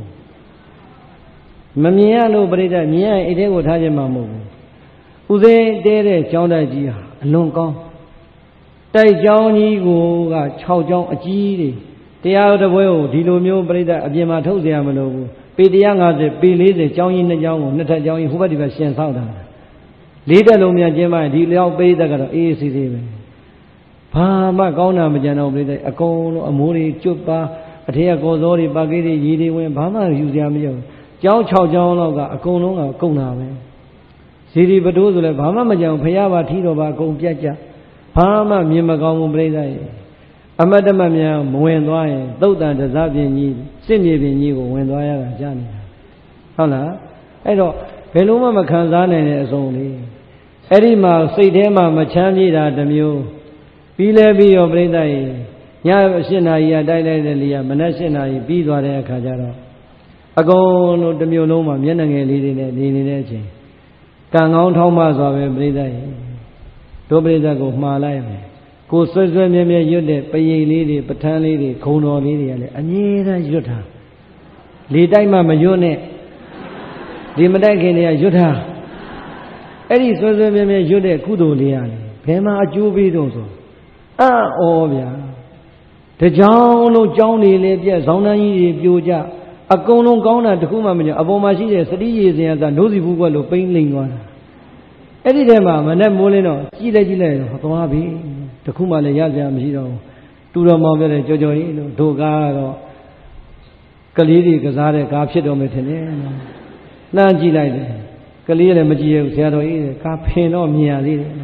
Mamialo Breda, Nia, it would Hajamamu. Uze, Dere, Jonah Gia, Longo. Tai Johnny go, Chow John, a G. They are the world, Dilomio Breda, Abima Tosiamano, Pedianga, the Billy, Johnny the Young, Nata Johnny, who was sent out. Later, Lumia Gemma, Dilio Beda, easy. Pama Gona Majano, a cone, a Muri, Chupa, a Tia Gozori, Bagiri, Yidi, when Pama Usiamio, Chow Chow John, a Kono, a Kona. Siri Baduzula, Pama Majan, Payava, Tito, Baco, Piaja, Pama, Mimagam Breda. Amadamia, Moendoy, though that the Zabian, Simi, when Doya Jani. Hola, I know, Peluma Macanzana is only. Erima, Saydema, Machani, the Mew, Pilebi of Breda, Yavashina, Yadalia, Manashina, Bidware Kajara. Ago no the Muloma, Yanang leading it. Kang Thomas of Breda. Dobreda go Malay. Go so many unit, Pay lady, Patan lady, Kono lady, and Yera Yuta. Lidima Mayone, Dimadakania Yuta. Eddie so many unit, Kudo Lian, Pema Jubidoso. Ah, Obia. The Johnny Libya, Zona Yuja, a Kono Gona, the Kuma, Abomashi, 3 years and Nosy Bugalo, painting one. Eddie Dema, Madame Molino, Gila, Toabi. The Kumale Yazam Zero, Tura Mobile Jojo, Dogaro, Kalidi, Gazare, Capshido Metene, Nanji like Kalila Magia, Zero, Capino, Mia.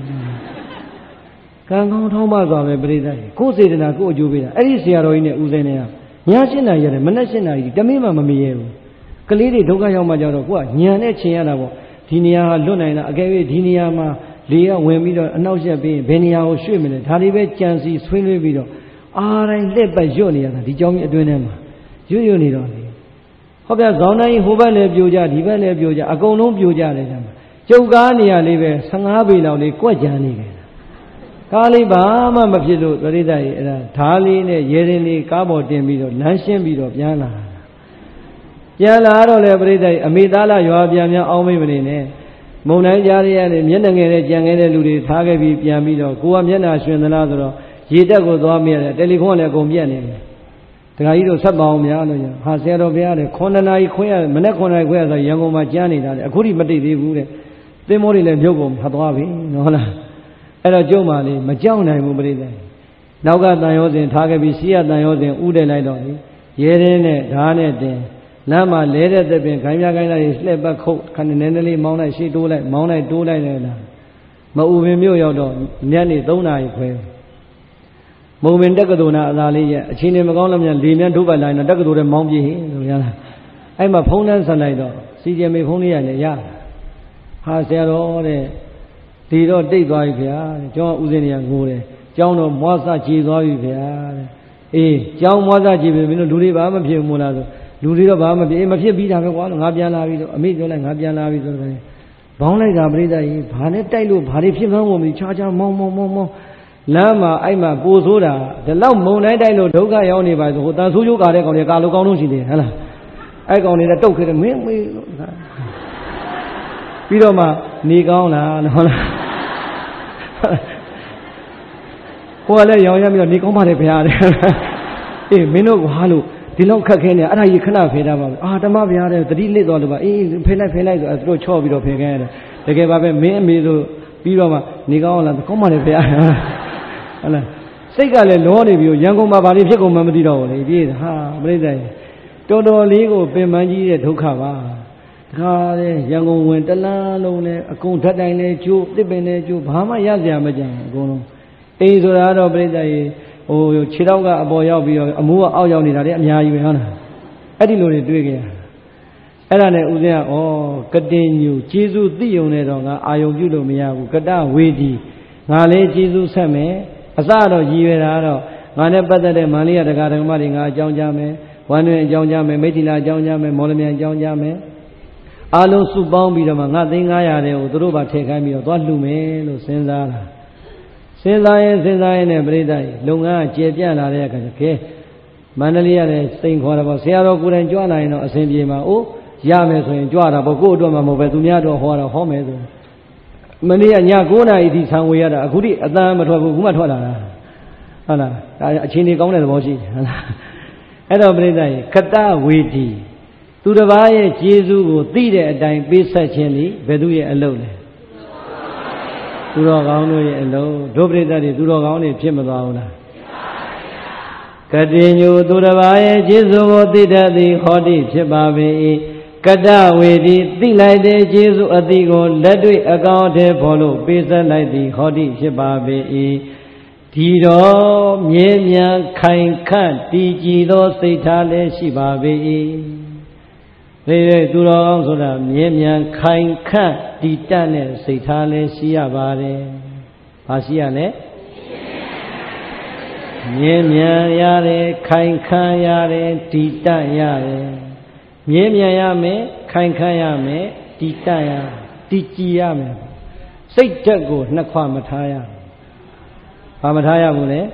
Kango Thomas of a Breda, Cosi and a good Jubila, Erisio in Uzenia, Yashina, Manashina, Damima Mamio, Kalidi, Dogayo Majaro, Nianechiana, Tinia, Luna, Agavi, Diniama. Lea, when we don't announce your being, Benia or swimming, Taliban chances, swim video. Ah, I live by Julia, the young Adrenema. You need only. Hobia Zona, Hubale Buja, Divale Buja, Agono Buja, Jogania live, Sangabi, Quajani. Kali Bama Mafido, Rida, Tali, Yerini, Cabo Demido, Nanshan Bido, Yana. Yala, Breda, Amidala, Yoabiana, Omi. Mona Jari and Yenang Yang Ludi, Tagabi, Piamido, Guamiana, Shenanado, Yitago Domia, Telecona Gomiani. Traido Sabaumia, Hasero Viale, Conanai Quia, Manacona Quia, the young Majani, a goody Mati, the Moril and Jogum, Hadavi, Nola, Ella Jomali, Majana Mubride. Now got Nios in Tagabi, Sia Nios in Ude Lidoni, Yerene, Dane, Lama later the bin, Kayakaina is led back coat, canonally mount like she do like mount like do like Mauvimio Yodo, Nanny Dona. Moving Dagaduna, Lalia, Chini Magolam, Lina Duba line, and Dagadu Momji. I'm a opponents and I do. CJ Pony and Ya. Has there all the Tito Dayvia, John Uzinia Gure, John of Masa Chizovia. John Masa Chibino, Duriba, Muna. Durido Bama, Imafia beat up one, Habiana, Amido and Habiana. Bound like Abrida, Panetailo, Parifim, we charge our more. Lama, I'm a Bozura, the love monad I know, Doga only by the Hotan Suyu got on the Galuconusi. I got in a token, we don't ma, Nigona, who are they, young Nicomani, Mino Halu. Tilonka Kenya, and I cannot pay them. Ah, the Mavia, the delay all about Pena, I throw Chobi of Pegana. They gave up a me to Biroma, Nigola, the common affair. Segale, Lord, if you, young Mabari, Pico Mamadido, they did, ha, Brother. Todo Ligo, Pemaji, Tokava. God, young went the land, a contact, you, the Beneju, Hama Yazia Majan, Gono. Ezorado, Brother. Oh, Chiraga, a boy of you, a more out of the Yayana. I didn't know it doing. Elane Uzia, oh, continue, Jesus, the Unedonga, Ayogulo Mia, Kada, Widi, Nale, Jesus Same, Azado, Yirado, Manabada de Mania, the Garden Maringa, John Jame, one John Jame, Metina, John Jame, Molamian, John Jame. Alo Subambi, nothing I had, Udruba, take me, or Lume, Senzala. Since I am a breeder, Lunga, Jepiana, Manalia, saying what about Sierra Good and Joanna, a Saint Yama, oh, Yames and Joanna, but go to Mamovetumiado or a home. Mania Yaguna, it is some way at a goodie, a dam of Gumatwana. Anna, a chini gone at the Moshi. Hello, breeder, Kata, witty. To the Valle, Jesu, Tide, a dime, be such any, Beduya alone. Duragano alone, Dobredari, Duragani, Chimadauna. Continue to the Valle, Jesu, the Hodi, Chibabi, Kada, Wedi, the like the Jesu, Adigo, let we account follow, based like the Hodi, Chibabi, Tiro, Mienya, Kain Kan, Tijido, Setale, Shibabi. They do all so that Mienya, Kain Kan, Titane, Setale, Shiabare, Asiane. Mienya Yare, Kain Kan Yare, Tita Yare. Mienya Yame, Kain Kan Yame, Tita Yame, Titi Yame. Say Jago, Nakwamataya. Pamataya Mune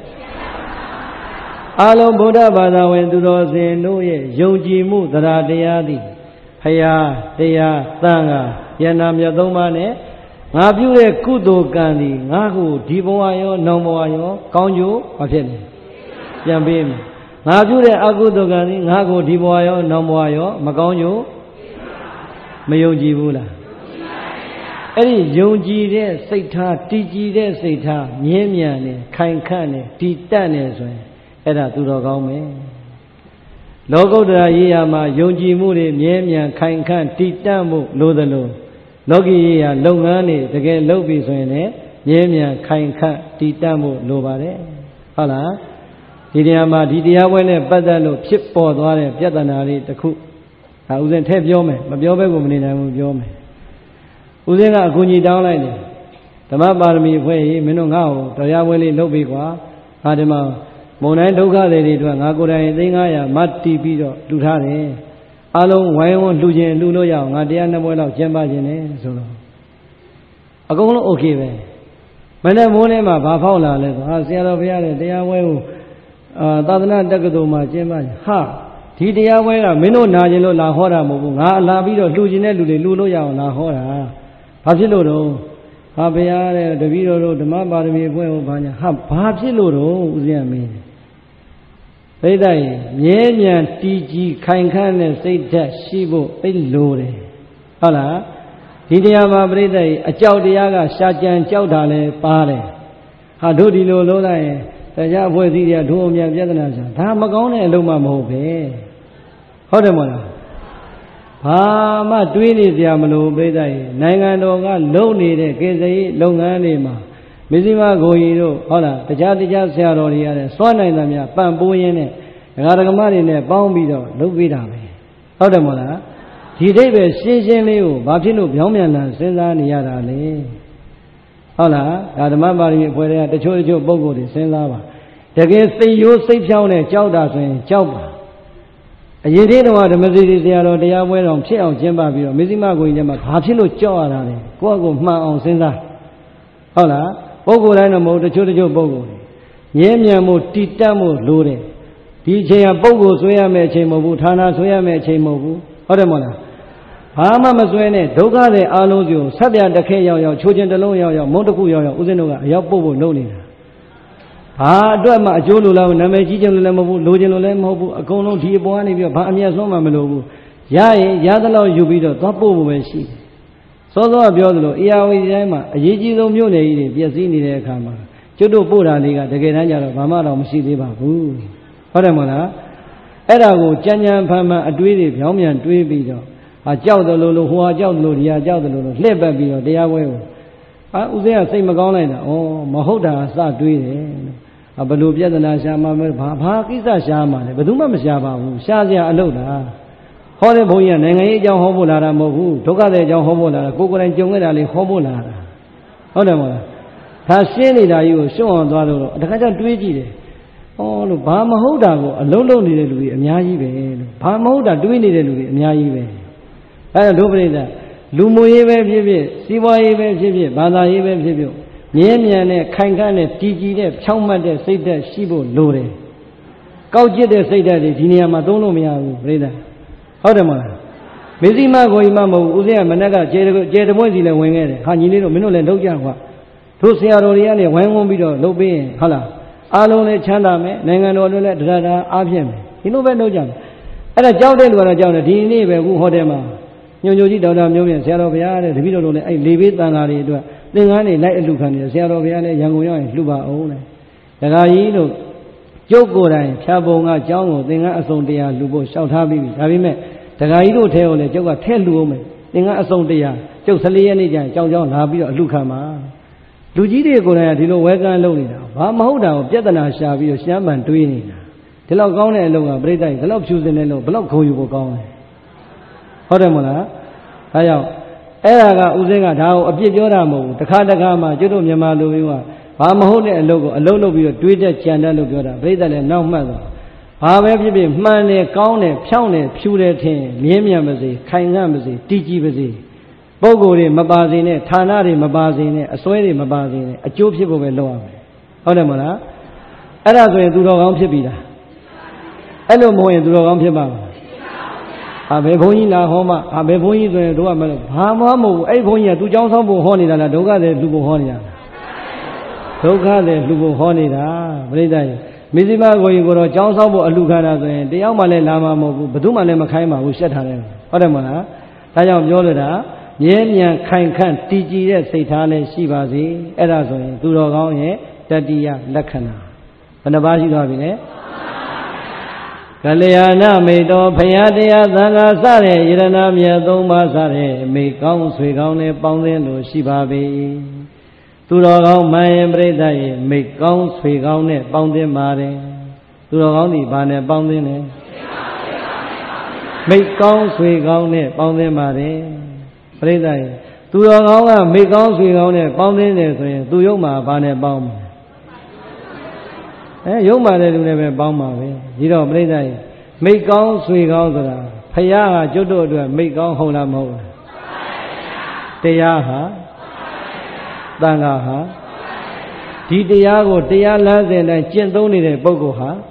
Alon Buddha Bada went to those in Noye, Yoji Mu, the Radiadi. Haya, Dea, Tanga, Yanam Yadomane, Nabu Kudo Gandhi, Nahu, Diboayo, Nomoayo, Conju, Afin. Yambim. Nabu Agudo Gandhi, Nago, Diboayo, Nomoayo, Magonju, Mayoji Bula. Any Yonji de Sata, Tiji de Sata, Yemiane, Kankane, Titane, Eda Tudogame. Logo da Yama, Yonji Muri, Yemian, Kankan, Titamu, Lodalo. Logi ya Longani, the gay Lobi Sone, Yemian, Kankan, Titamu, Lobare. Hala Didiama, Didia went Badalo, Chip for the Jatanari, the cook. I wasn't have Yome, but Yobe woman, I will Yome. Uzena Guni down like the Mabarmi way, Minongao, Tayaweli Lobigua, Adema. Monai Doga lady to an Agora, Dingaya, Mati Pido, Dutare, Alo, Wayon, Lujan, Luloya, Nadiana Mola, Jambajane, Solo. A go okay. Mana Monema, Bafaula, Asiala Viale, they are well, Tadana Dagadoma, Jemba, ha, Tidia Wella, Mino Najelo, La Hora, Mogunga, La Vido, Lujine, Luloya, La Hora, Pasilo. Habiare, the Vido, the Mabari, Banya, Hapapilo, Uziami. They die, Yenian, Tiji, Kankan, say that Shibo, they loaded. Hala, Tidiama Brede, a Chaudiaga, Shajan, Chaudale, Pare. Hadudi Lola, the Yahweh, Domia, Yadana, Tamagone, Luma Mobe. Hodemona. Hama Twini Siamalo Bedai, Nangandoga, Loni, Kesi, Longanima, Mizima Goiro, Hola, the Jadija Saroria, Swana in the Pambuine, Ragamarine, Bombido, Lubida. Odamola, Tidebe, Sisinu, Batino, Yomiana, Senzani Yadali. Hola, Adamabari, where the Chojo Bogo, the Senzava. The guest you say Chowne, Chowdas and Chowba. You didn't want the Mercedes, they are well on Chao, Jembabio, Mizima going to Hatino Choa, Quago Ma on Senza. Hola, Bogo Ranamo, the Chojo Bogo. Yemiamo, Titamo, Lure. DJ Bogo, Soyame Chemobu, Tana, Soyame Chemobu, Odamona. Hama Mazwene, Doga de Alozio, Sabia de Kaya, Chojan de Loya, Montoku, Uzenoga, Yapobo, Noni. Dwama, Jolula, Namaji, Lamabu, Lojan Lamabu, a Kono, Tibuani, Pamia Soma Melobu, Yai, Yadalo, Jubido, Topo, Meshi. Sozo Biodlo, Iawi Yama, Yiji Mune, Piazini de Kama, Jodo Pura Liga, the Genanja, Mamma, Missy Babu. Odamona, Erago, Janyan Pama, a Dwidi, Yomian Dwibido, a Jowdalo, who are Jowdlo, Jowdalo, Lebabio, they are well. Uzea say Magolina, oh, Mahoda, start doing it. A Balubia than Shama, Pakisa Shama, Baduma Shaba, Shazia Aloda. Horebuya, Nanga Hobola, Mobu, Toka de Hobola, Coco and Jongali Hobola. Odamona. Tasini, you show on Dado, the Kaja Twiji. Oh, Bama Hoda, a Lolo needed to be a Nyayi, Pamoda doing it to be a Nyayi. I don't believe that. Lumo Eve, Siwa Eve, Bada Eve, Yemiane, Kankane, Tiji, Chaumade, say that Shibo, Lore. Kauji, say that it's Inia Madono Mia, Reda. Hodamana. Mizima Goimamo, Uzea Managa, Jedamozi, Wingere, Hanino, Minole, Dojawa. Tosia Roriane, Wangobido, Lobe, Hala. Alone, Chandame, Nangano, Dada, Abiam. You know where no jam. At a Jowden, when a Jowden, Dini, who Hodema. You don't know, Serovia, the video, I leave it and I do. Then I like Lucan, Serovia, Yangoya, Luba, own. The Raino, Joko, Chabonga, Jango, then I saw the Lubo, shout happy, having met. The Raino tell the Joga, tell woman, then I saw the Josaliani, John, Happy, Lucama. Lugidi, you know, where I load it up. Mahoda, Jetana, Shabi, Shaman, doing it. The log on and lower, Breda, the love choosing and low, block who you go on. Hodamona, Ayao, Eraga, Uzenga, now a Pioramo, the Kadagama, Judo Yamalu, Pamahone and Logo, a Lolo, Twitter, Chandalo, Breda, and now mother. However, Mane, Kaune, Pione, Pure, Miamiamazi, Kainamazi, Tiji, Bogori, Mabazine, Tanari, Mabazine, a Swedi Mabazine, a Jopi over Loa. Hodamona, Erago, Duro Ampibida. Hello, Moy, Duro Ampibaba. Abeboina Homa, Abeboin, Hamamu, Ebonia, to Johnson Honida, Doga de Lubo Honia. Doga de Lubo Honida, Breda, Mizima going to Johnson, Lucana, the Yamale Lama, Baduma Lemakaima, who said her. Odamona, Tayam Yolada, Yemian Kankan, TG, Satane, Shivazi, Erazo, Durogan, Tadia, Lakana. And the Baji Davine. Kalyana made of Payadia Zanga Sare, Irana Miadoma Sare, make on Swigone Poundin, Shibabi. Turogao, my embrace, make on Swigone, Poundin Mare. Turogoni, Bane Poundin. Make on Swigone, Poundin Mare. Preda. Turogao, make on Swigone, Poundin, to Yoma, Bane Baum. Yoma, they never bomb. You know, Breda, make on sweet out Paya, Jodo, make on Holamo. Teyaha, Dangaha, Tiago, Tia Lazen, and Gentoni, Bogoha.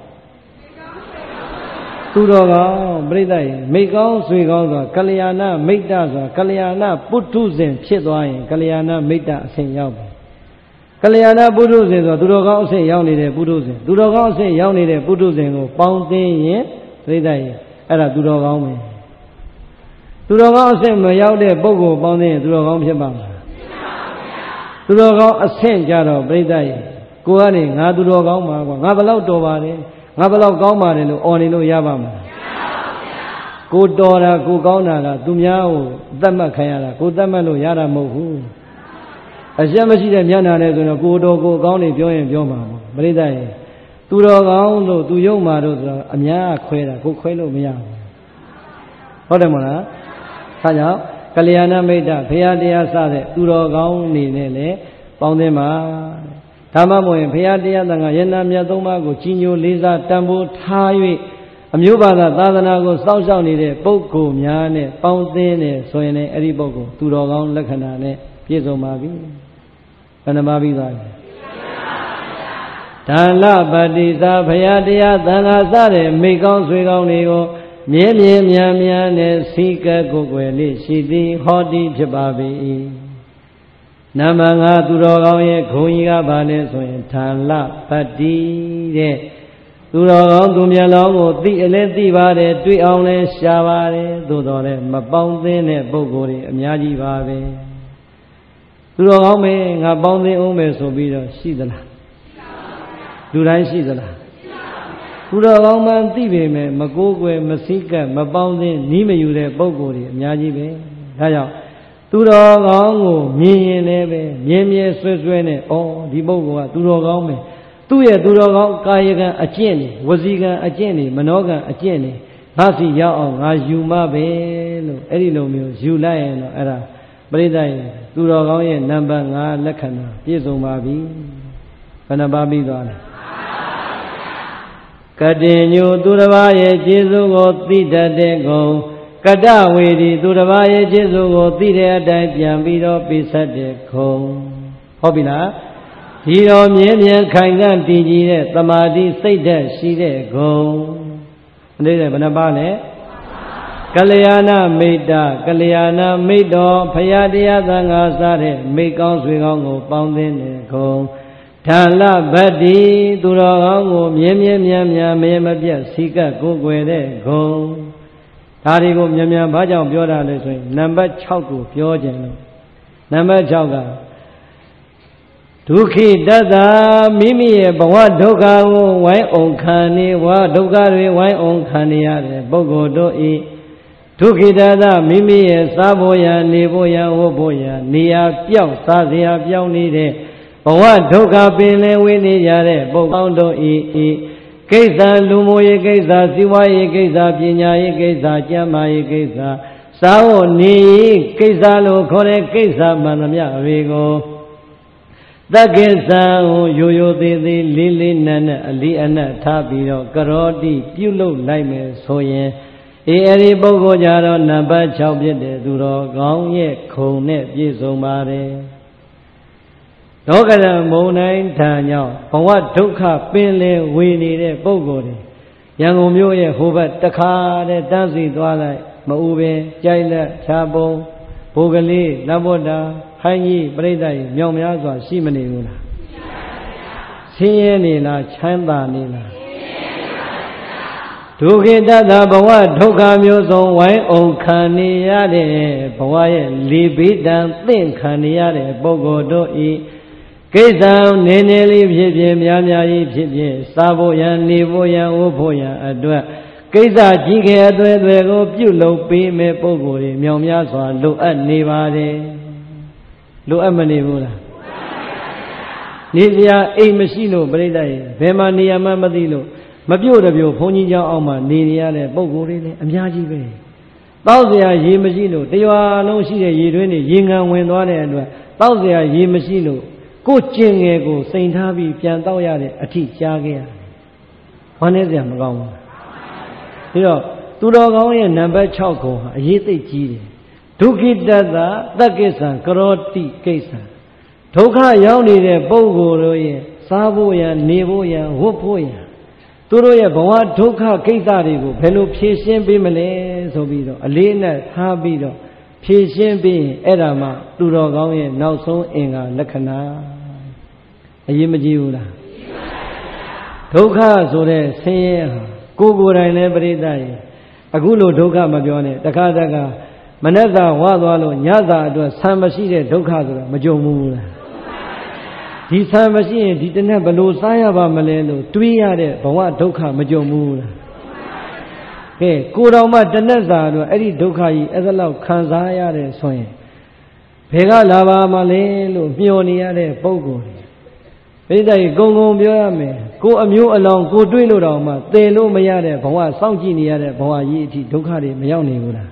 Turoga, Breda, make on sweet out Kalyana, make that, Kalyana, put two zen, Chitwine, Kalyana, make that, Saint Yao. Kalyana Buddhism, Duroga say Yawni Buddhism. Duroga say Yawni Buddhism, Pounding, 3 days, at a Duroga. Duroga say Mayaude, Bogo, Pounding, Duroga Shaba. Duroga ascend Jaro, Breda, Guani, Naduroga, Nabalau Dovare, Nabalau Goma, and Onino Yabama. ကိုတော်တာကိုကောင်းတာကသူများကိုသတ်မှတ်ခံရတာကိုသတ်မှတ်လို့ရတာမဟုတ်ဘူးအရှက်မရှိတဲ့မျက်နှာနဲ့ဆိုတော့ကိုတော်ကိုကောင်းနေပြောရင်ပြောမှာပေါ့ပရိသတ်ရေသူတော်ကောင်းလို့သူယုံမှာတော့ဆိုတော့အများခွဲတာကိုခွဲလို့မရဘူးဟုတ်တယ်မဟုတ်လားဒါကြောင့်ကလျာဏမိတ်တဘုရားတရားစတဲ့သူတော်ကောင်းနေနဲ့လေပေါင်းသင်းပါဓမ္မမို့ရင်ဘုရားတရားသံဃာယန္နာမြတ်သုံးပါးကိုကြီးညိုလေးစားတန်ဖိုးထား၍အမျိုးဘာသာသာသနာကိုစောင့်ရှောက်နေတဲ့ပုဂ္ဂိုလ်များနဲ့ပေါင်းသင်းနေဆိုရင်လည်းအဲ့ဒီပုဂ္ဂိုလ်သူတော်ကောင်းလက္ခဏာနဲ့ပြည့်စုံပါပြီဘယ်နှပါပြီးသွားလဲဒါလပတိသာဘုရားတရားသံဃာစတဲ့မိကောင်းဆွေကောင်းတွေကိုမြဲမြဲမြံမြံနဲ့စိကကိုယ်ွယ်လေးရှိသည်ဟောတိဖြစ်ပါ၏နမငါသူတော်ကောင်းရဲ့ခုံကြီးကပါလဲဆိုရင်ဒါလပတိတဲ့သူတော်ကောင်းသူမျက်လုံးကိုသိအလဲသိပါတယ်တွေ့အောင်လဲရှားပါတယ်သို့တော်လည်းမပေါင်းသင်းတဲ့ပုဂ္ဂိုလ်တွေအများကြီးပါပဲသူတော်ကောင်းမင်းငါပေါင်းသင်းအောင်မယ်ဆိုပြီးတော့ရှိသလားလူတိုင်းရှိသလားသူတော်ကောင်းမှန်သိပေမဲ့မကိုးကွယ်မစည်းကပ်မပေါင်းသင်းနီးမယူတဲ့ပုဂ္ဂိုလ်တွေအများကြီးပဲဒါကြောင့်သူတော်ကောင်းကိုမြင်ရင်လည်းပဲမြဲမြဲဆွဲဆွဲနဲ့ဩဒီပုဂ္ဂိုလ်ကသူတော်ကောင်းပဲသူ့ရဲ့သူတော်ကောင်းကာယကံအကျင့်တွေဝစီကံအကျင့်တွေမနောကံအကျင့်တွေငါစီရောက်အောင်ငါယူမပဲလို့အဲ့ဒီလိုမျိုးယူလိုက်ရင်တော့အဲ့ဒါပရိသတ်ရဲ့သူတော်ကောင်းရဲ့နံပါတ်5လက္ခဏာပြည့်စုံပါပြီဘယ်နှပါပြီးသွားလဲကတိညုသူတစ်ပါးရဲ့ကျေးဇူးကိုသိတတ်တဲ့ကုံကတဝေဒီသူတစ်ပါးရဲ့ကျေးဇူးကိုသိတဲ့အတိုင်းပြန်ပြီးတော့ပေးဆက်တဲ့ခုံဟုတ်ပြီလားဒီတော့မြဲမြံခိုင်ခံ့တည်ကြည်တဲ့သမာဓိစိတ်ဓာတ်ရှိတဲ့ဂုဏ်အနည်းနဲ့ဘယ်နှပါလဲကလျာဏမိတ်တကလျာဏမိတ်တော်ဖရာတရားသံဃာစားတဲ့မိတ်ကောင်းဆွေကောင်းကိုပေါင်းသင်းတဲ့ဂုဏ်ဒါလဗတ္တိသူတော်ကောင်းကိုမြဲမြဲမြံမြံမရမပြတ်စိကပ်ကိုယ်ွယ်တဲ့ဂုဏ်ဒါတွေကိုမြဲမြံဘာကြောင့်ပြောတာလဲဆိုရင်နံပါတ်6ကိုပြောခြင်းလို့နံပါတ်6ကဒုက္ခိတတ္တမိမိရဲ့ဘဝဒုက္ခကိုဝိုင်းအောင်ခံနေဘဝဒုက္ခတွေဝိုင်းအောင်ခံနေရတဲ့ပုဂ္ဂိုလ်တို့ဤဒုက္ခိတတ္တမိမိရဲ့စားဖို့ရနေဖို့ရဝတ်ဖို့ရနေရာပြောက်စားစရာပြောင်းနေတဲ့ဘဝဒုက္ခပင်လည်ဝေးနေကြတဲ့ပုဂ္ဂိုလ်တို့ဤကိစ္စလူမှုရေးကိစ္စစီးပွားရေးကိစ္စပညာရေးကိစ္စကျန်းမာရေးကိစ္စစားဖို့နေရေးကိစ္စလို့ခေါ်တဲ့ကိစ္စမှန်သမျှတွေကိုတက္ကိစ္စံကိုရိုးရိုးသေးသေးလေးလေးနက်နက်အလီအနက်ထားပြီးတော့ကရောတိပြုလုပ်လိုက်မယ်ဆိုရင်အဲ့ဒီပုဂ္ဂိုလ်ကြတော့နံပါတ်6ဖြစ်တဲ့သူတော်ကောင်းရဲ့ခုံနဲ့ပြည့်စုံပါတယ်လောကဓာတ်မုံတိုင်းထံကြောင့်ဘဝဒုက္ခပင်လယ်ဝေနေတဲ့ပုဂ္ဂိုလ်တွေရန်ကုန်မြို့ရဲ့ဟိုဘက်တခါတည်းတန်းစီသွားလိုက်မအူပင်ကြိုက်လက်ဖြာပုံဘိုးကလေးနတ်ဗုဒ္ဓဟိုင်းကြီးပြိဋ္ဌာန်မြောင်များစွာရှိမနေဘူးလားဆင်းရဲနေလားချမ်းသာနေလားဒုက္ခိတတ္တဘဝဒုက္ခမျိုးစုံဝိုင်းအောင်ခံနေရတဲ့ဘဝရဲ့လေဘေးတံသင့်ခံနေရတဲ့ပုဂ္ဂိုလ်တို့ဤကိစ္စနေနေလေးဖြစ်ဖြစ်များများကြီးဖြစ်ဖြစ်စားဖို့ရန်နေဖို့ရန်ဝတ်ဖို့ရန်အတွက်ကိစ္စကြီးခဲ့အသွဲသွဲကိုပြုလုပ်ပေးမဲ့ပုဂ္ဂိုလ်တွေမြောင်များစွာလိုအပ်နေပါတယ်လိုအပ်မနေဘူးလားနေစရာအိမ်မရှိလို့ပြိဋ္ဌာန်ဘယ်မှာနေရမှမသိလို့မပြုတ်တပြုတ်ဘုန်းကြီးเจ้าအောက်မှာနေရတဲ့ပုဂ္ဂိုလ်တွေလည်းအများကြီးပဲတောက်စရာရေမရှိလို့တရွာလုံးရှိတဲ့ရေတွင်းတွေရေငံဝင်သွားတဲ့အတွက်တောက်စရာရေမရှိလို့ကိုကျင်ငယ်ကိုစိန်ထားပြီးပြန်တောက်ရတဲ့အထိကြားခဲ့ရတယ်။ဘာနဲ့စရာမကောင်းဘူး။ပြီးတော့သူတော်ကောင်းရဲ့နံပါတ်6ခုဟာအရေးသိကြီးတယ်။ဒုက္ခိတတ္တသက္ကိစ္စံကရောတိကိစ္စံဒုက္ခရောက်နေတဲ့ပုဂ္ဂိုလ်တို့ရဲ့စားဖို့ရန်နေဖို့ရန်ဝတ်ဖို့ရန်သူတို့ရဲ့ဘဝဒုက္ခကိစ္စတွေကိုဘယ်လိုဖြေရှင်းပေးမလဲဆိုပြီးတော့အလေးနဲ့ထားပြီးတော့ဖြေရှင်းပြီးရင်အဲ့ဒါမှသူတော်ကောင်းရဲ့နောက်ဆုံးအင်္ဂါလက္ခဏာအရေးမကြီးဘူးလားဒုက္ခဆိုတဲ့ဆင်းရဲဟာကိုယ်ကိုယ်တိုင်လည်းပရိသတ်ရဲ့အခုလိုဒုက္ခမပြောနဲ့တခါတခါမနက်စာဝါသွားလို့ညစာအတွက်ဆံမရှိတဲ့ဒုက္ခဆိုတာမကြုံဘူးလားဒီဆံမရှိရင်ဒီတနေ့ဘယ်လိုစားရပါမလဲလို့တွေးရတဲ့ဘဝဒုက္ခမကြုံဘူးလားကိုတော်မှတနက်စာတော့အဲ့ဒီဒုက္ခကြီးအဲ့ဒါလောက်ခံစားရတယ်ဆိုရင်ဘယ်ကလာပါမလဲလို့မျှော်နေရတဲ့ပုဂ္ဂိုလ်တွေပိဋကကြီးဂုံဂုံပြောရမယ်ကိုအမျိုးအလောင်းကိုတွေးလို့တော့မှတည်လို့မရတဲ့ဘဝစောင့်ကြည့်နေရတဲ့ဘဝကြီးအထိဒုက္ခတွေမရောက်နေဘူးလား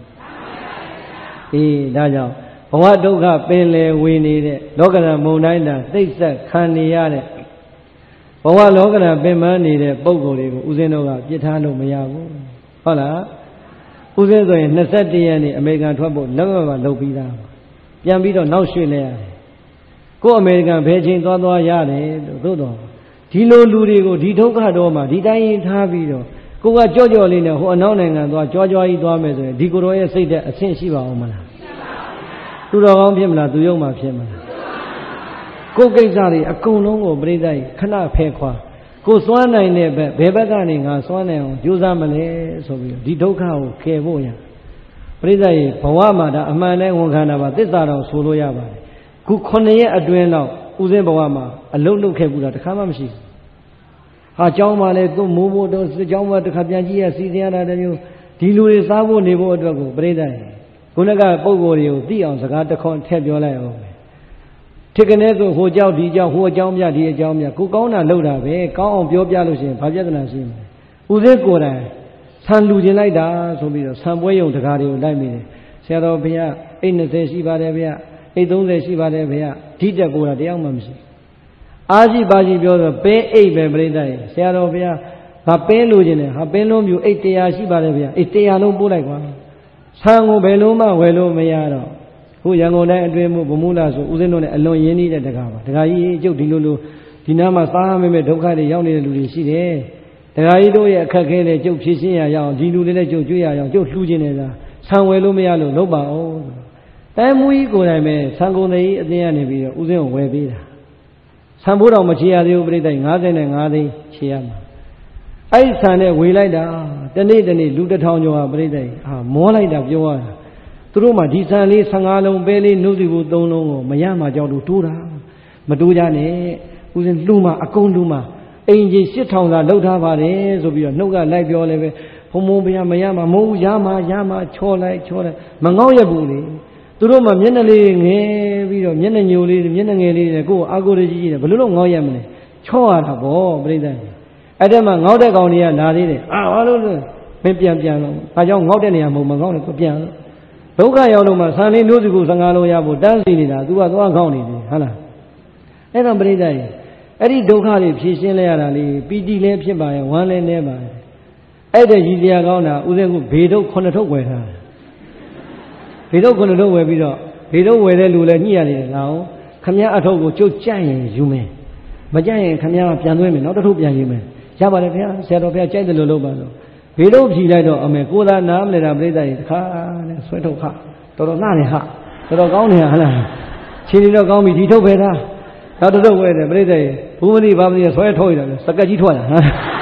ဒါကြောင့်ဘဝဒုက္ခပင်လယ်ဝေနေတဲ့လောကဓာတ်မုန်တိုင်းတာသိဆက်ခံနေရတဲ့ဘဝလောကဓာတ်ပင်ပန်းနေတဲ့ပုဂ္ဂိုလ်တွေကိုဦးဇင်းတို့ကပြစ်ထားလို့မရဘူးဟုတ်လားဦးဇင်းဆိုရင်21ရက်နေ့အမေရိကန်ထွက်ဖို့လက်မမလုပ်ပြီးသားပြန်ပြီးတော့နောက်ရွှေ့လဲရတယ်ကို့အမေရိကန်ဘယ်ချိန်သွားရတယ်လို့သို့တော့ဒီလိုလူတွေကိုဒီဒုက္ခတော့မှဒီတိုင်းထားပြီးတော့ကိုကကြော့လေးနဲ့ဟိုအနောက်နိုင်ငံသွားကြွားကြီးသွားမယ်ဆိုရင်ဒီကိုယ်တော်ရဲ့စိတ်တဲ့အဆင့်ရှိပါအောင်မလားသူတော်ကောင်းဖြစ်မလားသူယုံမှဖြစ်မလားကိုယ်ကိစ္စတွေအကုန်လုံးကိုပြိဿကြီးခဏဖဲခွာကိုစွမ်းနိုင်တဲ့ဘက်ဘယ်ဘက်ကနေငါစွမ်းနိုင်အောင်ကြိုးစားမလဲဆိုပြီးဒီဒုက္ခကိုကယ်ဖို့ရပြိဿကြီးဘဝမှာဒါအမှန်နဲ့ဝန်ခံတာပါသစ္စာတော်ဆိုလို့ရပါတယ်ခု9ရက်အတွင်းလောက်ဦးစင်းဘဝမှာအလုံးလုံးခဲ့ဘူးတာတခါမှမရှိဘူးဟာเจ้าမှလည်းသူ့မိုးမိုးတော့เจ้าမှတခါပြန်ကြည့်ရစီစဉ်ရတာတမျိုးဒီလူတွေစားဖို့နေဖို့အတွက်ကိုပြိဿကြီးခုနကပုံကိုယ်တွေကိုသိအောင်စကားတခွန်းထည့်ပြောလိုက်အောင်ထစ်ကနေဆိုဟိုကြောက်ဒီကြောက်ဟိုအကြောင်းပြဒီအကြောင်းပြကိုကောင်းတာလုပ်တာပဲကောင်းအောင်ပြောပြလို့ရှိရင်ဘာပြဿနာရှိမလဲဦးစင်းကိုယ်တိုင်ဆံလူကျင်လိုက်တာဆိုပြီးတော့ဆံပွဲယုံတကားတွေကိုလိုက်မိတယ်ဆရာတော်ဘုရားအိတ်20ရှိပါတယ်ဗျာအိတ်30ရှိပါတယ်ဗျာဒီတက်ကိုယ်တာတရားမှမရှိအားရှိပါရှိပြောတော့ပဲအိတ်ပဲပြိဿရဲ့ဆရာတော်ဘုရားငါပင်းလူကျင်တယ်ဟာပင်းလုံးမျိုးအိတ်100ရှိပါတယ်ဗျာအိတ်100လုံးပို့လိုက်ကွာဆံကိုဘယ်လုံးမှဝယ်လို့မရတော့ခုရန်ကုန်တိုင်းအတွင်းမှုဗမူလာဆိုဦးဇင်းတို့နဲ့အလွန်ရင်းနှီးတဲ့တကားပါတကားကြီးကျုပ်ဒီလိုဒီနားမှာစားမဲ့ဒုက္ခတွေရောက်နေတဲ့လူတွေရှိတယ်တကားကြီးတို့ရဲ့အခက်ခဲတွေကျုပ်ဖြည့်ရှင်းရအောင်ဒီလူတွေနဲ့ကျုပ်ကြွေးရအောင်ကျုပ်လှူခြင်းနေတာဆံဝယ်လို့မရလို့လုပ်ပါအောင်တိုင်းမူကြီးကိုယ်တိုင်ပဲဆံကုန်တွေအတင်းရနေပြီးတော့ဦးဇင်းကိုဝယ်ပေးတာဆံဖို့တော့မချေရသေးဘူးပြိဿ55သိန်းချေရမှာအဲ့ဒီဆံနဲ့ဝေလိုက်တာတနေ့လူ1000ကျော်ဟာပြိဿမောလိုက်တာပြောရတာသူတို့မှဒီဆံလေး15လုံးပဲလေးနှုတ်စီဘူး3လုံးကိုမရမှကြောက်လို့တိုးတာမတိုးကြနဲ့ဦးဇင်းလှူမှအကုန်လှူမှအိမ်ကြီး8000သာလှုပ်ထားပါတယ်ဆိုပြီးတော့နှုတ်ကလိုက်ပြောလဲပဲဘုံဘုံဘုရားမရမှမဟုတ်ရမှချောလိုက်မငေါ့ရဘူးလေသူတို့မှမျက်နှာလေးငယ်ပြီးတော့မျက်နှာညိုလေးမျက်နှာငယ်လေးနဲ့ကိုယ်အာကိုရကြီးကြီးနဲ့ဘယ်လိုလုပ်ငေါ့ရမလဲချောရတာပေါ့ပြိဿအဲ့ဒါမှငေါ့တဲ့ကောင်တွေကလာသေးတယ်ဘာလို့လဲမင်းပြန်တော့ဘာကြောင့်ငေါ့တဲ့နေရာမဟုတ်မငေါ့နဲ့ပြန်ဒုက္ခရောက်လို့မှဆံလေးမျိုးစုကို15လုံးရဖို့တန်းစီနေတာ तू ကသွားခေါင်းနေတယ်ဟုတ်လားအဲ့တော့ပြိဿကြီးအဲ့ဒီဒုက္ခတွေဖြေရှင်းလဲရတာလေပီတိလည်းဖြစ်ပါရဲ့ဝမ်းလည်းနေပါရဲ့အဲ့တဲ့ရည်စရာကောင်းတာဦးဇင်းကဘေဒုတ်9ထုပ်ဝယ်ထားဘေဒုတ်9ထုပ်ဝယ်ပြီးတော့ဘေဒုတ်ဝယ်တဲ့လူလည်းညှိရနေတယ်လားခမည်းအထုပ်ကိုကျုပ်ကြိုက်ရင်ယူမယ်မကြိုက်ရင်ခမည်းကပြန်သွင်းမယ်နောက်တစ်ထုပ်ပြန်ယူမယ်ရပါတယ်ဗျာဆရာတော်ဘုရားကြိုက်တယ်လို့လုပ်ပါလို့ဘေဒုတ်ဖြီလိုက်တော့အမေကိုသာနားမလဲတာပြိဿကြီးတခါနဲ့ဆွဲထုတ်ခတော်တော်နှနေဟတော်တော်ကောင်းနေဟလားခြေနေတော့ကောင်းပြီဒီထုတ်ပဲသားနောက်တစ်ထုပ်ဝဲတယ်ပြိဿကြီးဘုမတိဘာမတိဆွဲထုတ်ရတယ်စကက်ကြီးထွက်တာ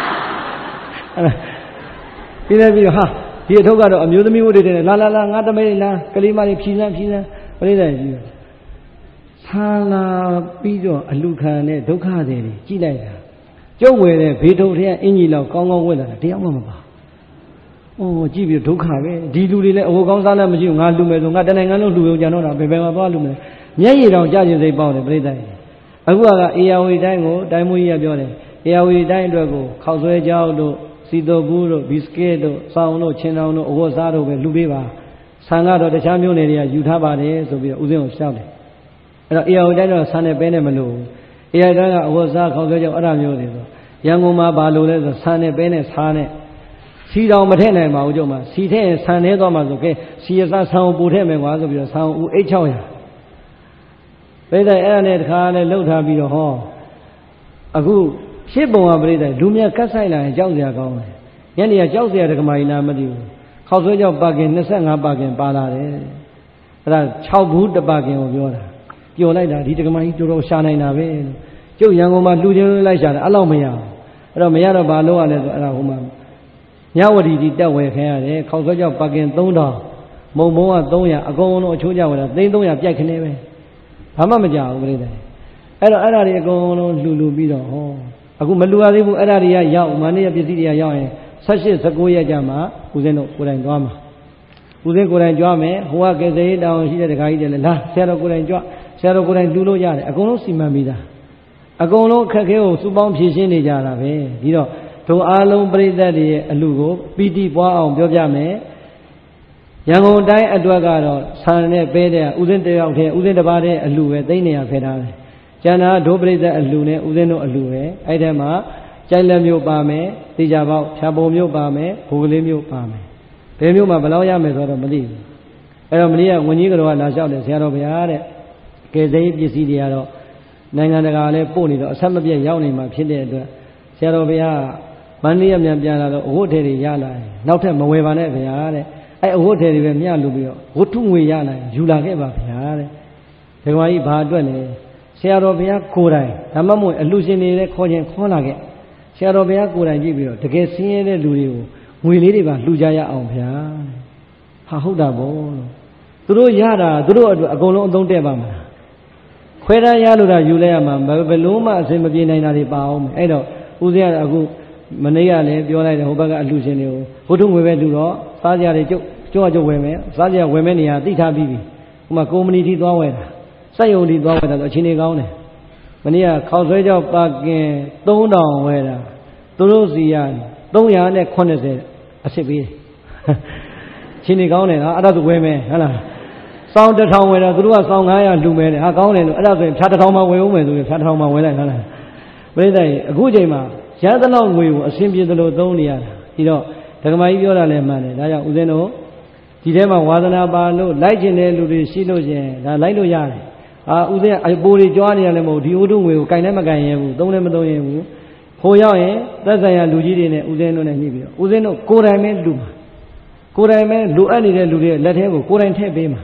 ပြီးလည်းပြီးတော့ဟာဒီအထုပ်ကတော့အမျိုးသမီးဝတ်တွေနဲ့လာငါတမဲလာကလေးမလေးဖြီးစမ်းပြိဿကြီးပြီးဆာလာပြီးတော့အလူခံတဲ့ဒုက္ခတွေကြည့်လိုက်တာကျုပ်ဝယ်တဲ့ဘေးထုတ်တဲ့အင်ကြီးလောက်ကောင်းဝက်လာတာတရားမှမပါကြည့်ပြီးဒုက္ခပဲဒီလူတွေလည်းအဝတ်ကောင်းစားလည်းမရှိဘူးငါလူမယ်ဆိုငါတနိုင်ငံလုံးလူရုံကြံတော့တာဘယ်မှာသွားလူမယ်မျက်ရည်တောင်ကြခြင်းစိတ်ပေါက်တယ်ပြိဿကြီးအခုကအေယာဝတီတိုင်းကိုတိုင်းမူကြီးကပြောတယ်အေယာဝတီတိုင်းအတွက်ကိုခောက်ဆွဲကြောက်တို့စီတော်ဘူးတို့ဘီစကစ်တို့စောင်းတို့ချင်းတောင်တို့အဝတ်စားတို့ပဲလူပေးပါဆံကတော့တခြားမျိုးနယ်တွေကယူထားပါတယ်ဆိုပြီးတော့ဦးစင်းကိုရှောက်တယ်အဲ့တော့အေယာဝတီတိုင်းတော့ဆံနဲ့ပဲနဲ့မလို့အေယာဝတီတိုင်းကအဝတ်စားခောက်ဆွဲကြောက်အဲ့ဒါမျိုးတွေဆိုရန်ကုန်မှာဘာလို့လဲဆိုဆံနဲ့ပဲနဲ့စားနဲ့စီတောင်မထည့်နိုင်ပါဘူးကျုပ်မှာစီထည့်ရင်ဆန်နေသွားမှာဆိုကဲစီရစားဆန်ကိုပူထည့်မယ်ကွာဆိုပြီးတော့ဆန်ဦးအိတ်600ပြိဿအဲ့ဒါနဲ့တခါလဲလှုပ်ထားပြီးတော့ဟောအခုဖြစ်ပုံကပြိဿလူမြတ်ကတ်ဆိုင်လာရင်ကြောက်စရာကောင်းတယ်ညနေကကြောက်စရာတက္ကမကြီးလားမသိဘူးခောက်ဆွဲကြောက်ပါကင်25ပါကင်ပါလာတယ်အဲ့ဒါ6ဘူးတပါကင်ကိုပြောတာပျော်လိုက်တာဒီတက္ကမကြီးတော်တော်ရှာနိုင်တာပဲကျုပ်ရန်ကုန်မှာလှူချင်းလိုက်ရှာတယ်အဲ့လောက်မရဘူးအဲ့တော့မရတော့ဘာလို့ရလဲဆိုအဲ့ဒါဟိုမှာညဝတီကြီးတက်ဝယ်ခင်ရတယ်ခောက်ဆွဲကြောက်ပါကင်3000မုံမုံက300အကုန်လုံးအချိုးကြဝယ်တာ300ပြိုက်ခနေပဲဘာမှမကြဘူးပြိဿအဲ့တော့အဲ့ဒါတွေအကုန်လုံးလှူပြီးတော့ဟောအခုမလှူရသေးဘူးအဲ့ဒါတွေကရောက်မနေ့ကပစ္စည်းတွေကရောက်ရင် Sashi Sakuya Jama, Uzeno Kuran Drama. Uzen Kuran Jame, who are getting down here the guide, La, Sarah Kuran Jua, Sarah Kuran Dulo Yard, Agono Simamida. Agono Kakeo, Subam Pishini Jara, you know, to Alon Breda Lugo, Piti Boa on Biojame, Yango Dai Adwagaro, Sane Bede, Uzente out here, Uzen the Bade, Alue, Dania Fedale. Jana Dobreza Alune, Uzeno Alue, Idema. Chalamio Bame, Tijaba, Chabomio Bame, Pulimio Bame. Pemio Mabalaya Mesor Mali. Maria, when you go to Lasha, the Sierra Biare, Kazay, Yesidiaro, Nanganagale, Pony, some of the Yauni, my Pide, Sierra Bia, Maniam Yamjana, Hoteri Yala, Nautem Mawevane Viare, I Hoteri Yalubio, Hotum Yana, Julageva Viare, Tewai Badwane, Sierra Bia Kurai, Amamu, Lucine, Koyan Konage. Sharobia Kuran Gibio, the Gassian Lurio, we live at Lujaya on Pia. Hahuda Bon. Through Yara, through Agono don't ever. Quera Yaluda Juleama, Beluma, Semabina Baum, Edo, Uzia Agu, Manea, Viola, Hobaga, Lucenio, Hutum Weveduro, Sadia, Georgia women, Sadia Wemenia, Dita Bibi, Uma community Dwaweda, Sayoli Dwaweda, the Chinegone. Mania, Causaja Pag, don't down where Turuzian, don't yan a connoisseur, a sibi. Chinigone, other women, sound the town where the Lua song I am doing, I go in, other Tatama women, Tatama women. Whether a good jama, Yadalong will, a simple Lodonia, you know, Tagamaya Lemane, Naya Udeno, Tidema Wadana Balo, Ligene Ludi Siloje, Lilo Yan. Ude, I body Johnny Alamo, the Udum will, Kainamagayan, don't let me know. Hoya, that's I am Lugin, Udeno and Nibio. Udeno, Koramen Duma. Koramen, do any Ludia, let him go, Koran Tabima.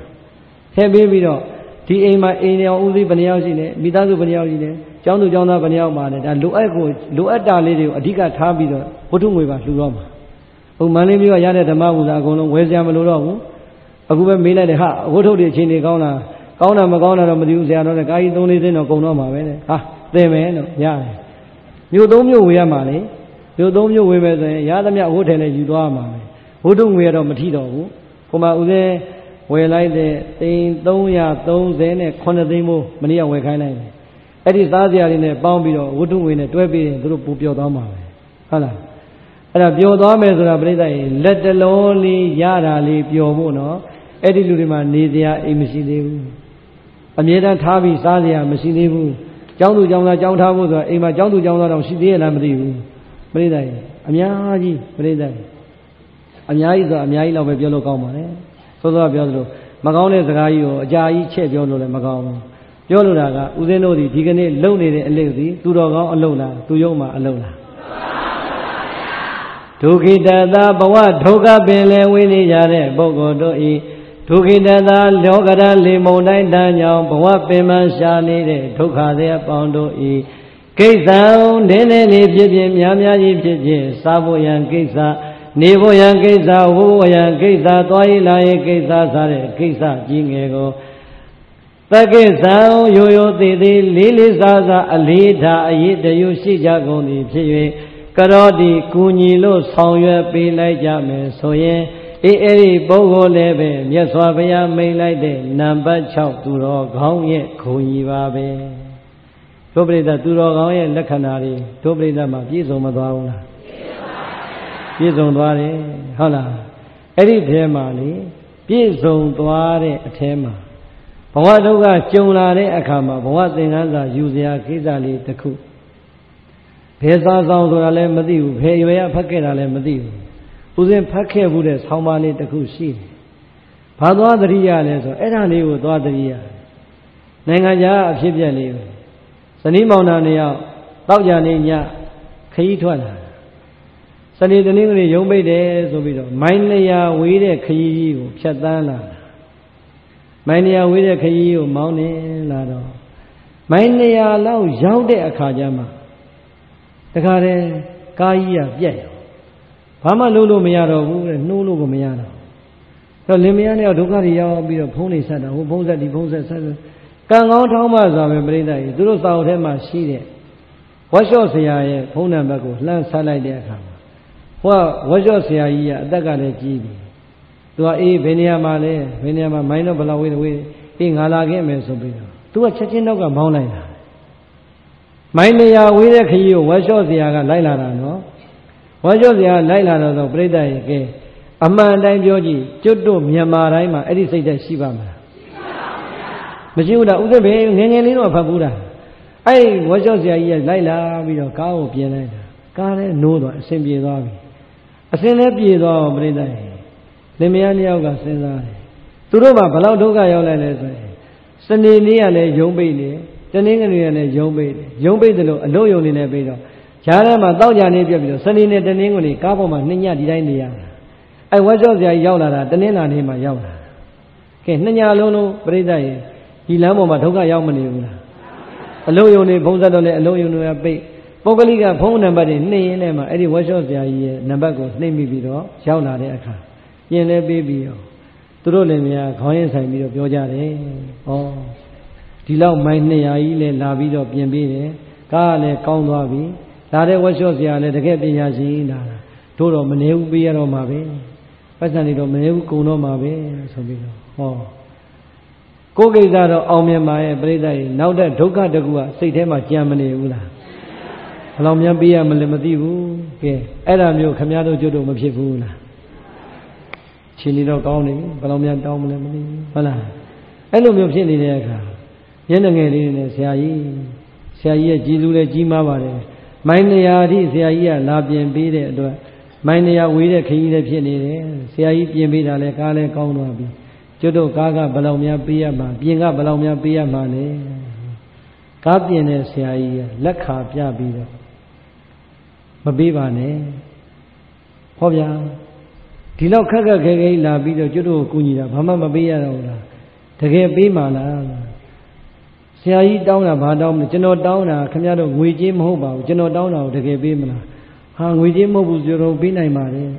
Tabima, T. Ema, Ania, Uzi Baniazine, Midazu Baniazine, John to John Banial Man, and Luata lady, Adiga Tabido, Putumwiva, Luroma. O Manimio Yana, the Mabuza, where's Yamaluro? A woman made at the heart, what of the Chinigona? Kauna Magona Madusia, the guy don't listen or go no more. Ah, they may, yeah. You don't know we are money. You don't know we were the Yadamia Hotel, you do our money. Who don't wear a Matito? Kuma Ude, where like the thing, don't ya, don't then a Conademo, Mania Wakaina. That is Asia in a Bombio, who don't win a 12 group of your Dama. Hala. And a Biodama, let the lonely Yara leave your mono, Eddie Luriman, Nidia, Emissy. Ameda Tavi, Sadia, Messinibu, Jandu Janga Jantabu, Emma Jandu Janga, Sidia, Lamriu, Breda, Amiaji, Breda. Amia is a Amia of a Biolo Goma, so the Biolo, Magone Zagayo, Jai, Che Biolo, Magamo, Bioloraga, Uzeno, the Tigane, Lonely, and Lazy, Tudoga, Alona, Tuyoma, Alona. Tukita, Bawa, Toga, Bele, Winnie Yare, Bogo, Doi. Tukita Logada Limonai Danyao, Bawa Pema Shani, Tukade Pondo E. Kesa, Nene Pipim, Yamia Pipim, Savoyan Kesa, Nevoyan Kesa, Woyan Kesa, Toila Kesa, Sare, Kesa, Jingego. Takesa, Yoyo Tidi, Lili Zaza, Alita, Ayita, Yushi Jagoni, Piwe, Karodi, Kunilo, Soya, Pila Jame, Soye. Eri Bogo Lebe, Yaswabaya may like the number chow to Rog, yet Kuivabe. Tobrida to Rog, Lacanari, Tobrida Mapizo Madonna. Pizo Dware, Hala. Eri Temani, Pizo Dware, Tema. Pawatoga, Chunare, Akama, Pawatinga, Yusia, Kizali, the cook. Pesa sounds or Alemadiu, Paya Packet Alemadiu. Uzin Pake Buddhas, how many the Kushi? Padua the Riales, or Edani with Dwadria. Nangaya, Shibia live. Sanimona Nia, Taujania, Kaituana. Sunny the Ningri, Yombe de Zobido, Mainlia, Wede, Kayu, Chatana. Mainia, Wede, Kayu, Mountain Lado. Mainlia, Lao, Yaude Akajama. The Kare, Kaya, Yay. Pama Lulu Miaro, no Lugo Miano. So Limiano, Ducaria, be a pony saddle, who pose at the pose at saddle. Kang out Thomas of a breda, do out him as she did. What shall say I, Pona Bago, land salad there come. Hoa Wajosia, Atagale Gibi. To a Beniamale, Beniama Minor Balawi, in Alagame Sobino. To a Chachinoga Maulina. Mainea, we like you, Wajosia, Laila, no? Wajosia, Laila, no, Breda, Amanda Joji, Jodo, Miyamaraima, Edisada Shibama. Majuda, Udabe, Nenelino Pabuda. I Wajosia, Laila, with a cow, Piana. Kare Nodo, Assembly Lobby. Assembly Lobby, Breda. Lemiania Senza. Turuba, Palaudoga, Yola, Sandinia, Yombe, Taningan, Yombe, Yombe, the loyal in a bed. Charama, Dojani, Sanina, Taningoni, Kapoma, Nina, Dinia. I was also a Yola, the Nina name of Yola. Nina Lono, Breda, Ilamo, Matoga Yamani. A loyal name, Bozadole, a loyal a bay. Pogaliga, phone number in name, Eddie was also a Nabago, name me below, Shauna de Aka. Yene baby. Turolemia, coins I meet of Yojare. Oh. Dilau my nea, Lavido, Piambide, Kale, Kaunwabi. Tare was also a letter get the Yazina. Toro Maneu Biero Mabe. Pasanito Maneu Kuno Mabe. So below. Oh. Kogizado, Omia, Breda, now that Toka Dagua, say them at Germany. Alomia Bia Malemadivu, Adam, you Camado Jodo Mapivuna. Chilino County, Palomia Down, Pala. Elomio Chili Neka. Yenangeli, Sai, Jilule Jimavare. Minea, Sia, Labian Bede, Minea, Wida, Kina Piene, Sai, Piamida, Lecale, Kaunabi. Jodo Gaga, Balomia Bia, Bienga, Balomia Bia Mane. Gabian, Sai, Laka, Piabida. Mabivane. Hobia. Tilo Kaka Gay La Bido Judo Kunida, Mama Mabia, the gay Bimala. Sai down a Badam, General Downer, Camado, Wijim Hoba, General Downer, the gay Bimala. Hang Wijim Mobu Zero Bina Mare,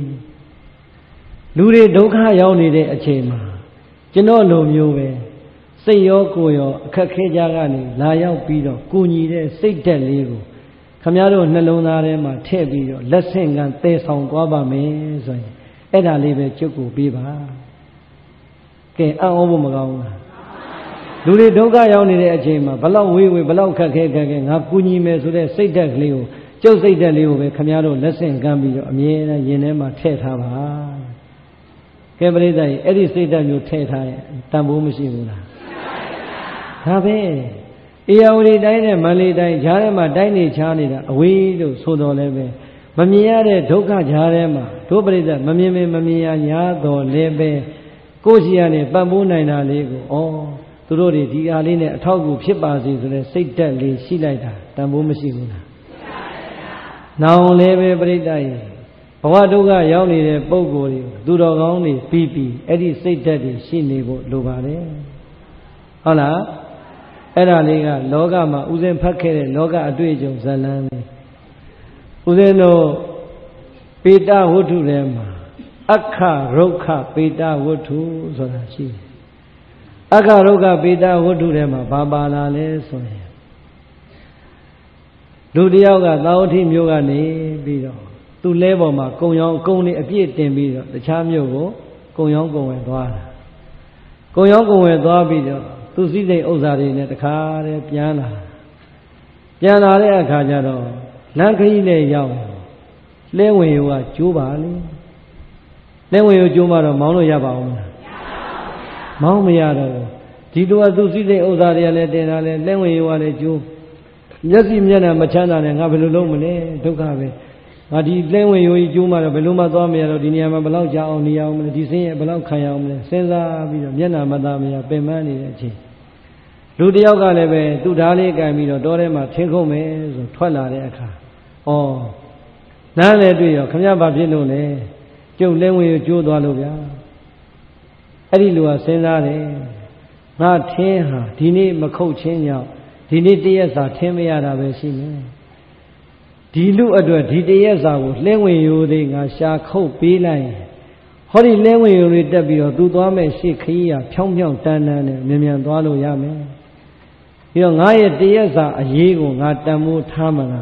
Lure Doka Yoni de Achema. General Lomue. Say yo Goyo, Kakejagani, Layao Bido, Kuni de Satan Lego. Camado Nalonarema, Tebio, Lessing and Tesson Guaba me. Eda live Chuku Biba. Ke Aomaganga. Lure Doga Yoni de Achema, Balau we Balau Kake, Hakuni me so they say that Leo, Joe say that Leo, Camado, Lessing Gambio, Amiena, Yenema, Teta. Cabreda, Eddie say that you Teta, Tambu Machine. Have Eauri died, Malay died, Jarema, Dine Chanida, away to Sodo Leve. Mamia Doka Jarema, Tobreda, Mamia, Yado, Lebe, Kosiane, Bambuna, Lego, oh, Turori, the Aline, Togu, Pipazi, the Satan, Silida, Tambu Machine. Now Leve Bredai, Pawadoga, Yoni, Bogori, Dudogoni, Pipi, Eddie Satan, Shinibo, Lubare. Hola. Era Liga, Logama, Uzen Pake, Loga Adrijo, Zalami. Uzeno Pita Wutu Rema, Aka Roka Pita Wutu Zonachi. Aka Roka Pita Wutu Rema, Babala Lesoya. Dudiaga, Lauti Mugani, Bido. To level ma, Koyong, Koni, a bit in Bido, the Chamyogo, Koyong and Dwara. Koyong and Dwabido. To see the Ozari at the car, piano. Piana Cajado, Nankile Yao. Lewe you are Jubali. Lewe you Jumaro, Mauno Yabao. Maumiado. Tidua to see the Ozari and Lewe you are a Jew. Yasim Yana Machana and Abilumane, Tokave. Adi Lewe you Juma, Beluma Domia, Diniama Balauja on the Yam, the Dizzy, Balau Kayam, Senza, Yana, Madame, Pemani. Ludioga leve, Dudali Gamino, Dorema, Tinkome, Twala Eka. Oh, Nale do you, Kamyaba Pinone, Joe Lewe, Joe Dwalovia. Edilua Senare, not Tenha, Dini Mako Chenya, Dini Diasa, Temiara Vesime. Dilu Adwa, Didiasa was Lewe using a shark hope be line. Hori Lewe you read W, Dudame, Shikia, Pyongyang Tana, Mimian Dwalo Yame. Young I at the Yasa, a Yego, not Damu Tamana,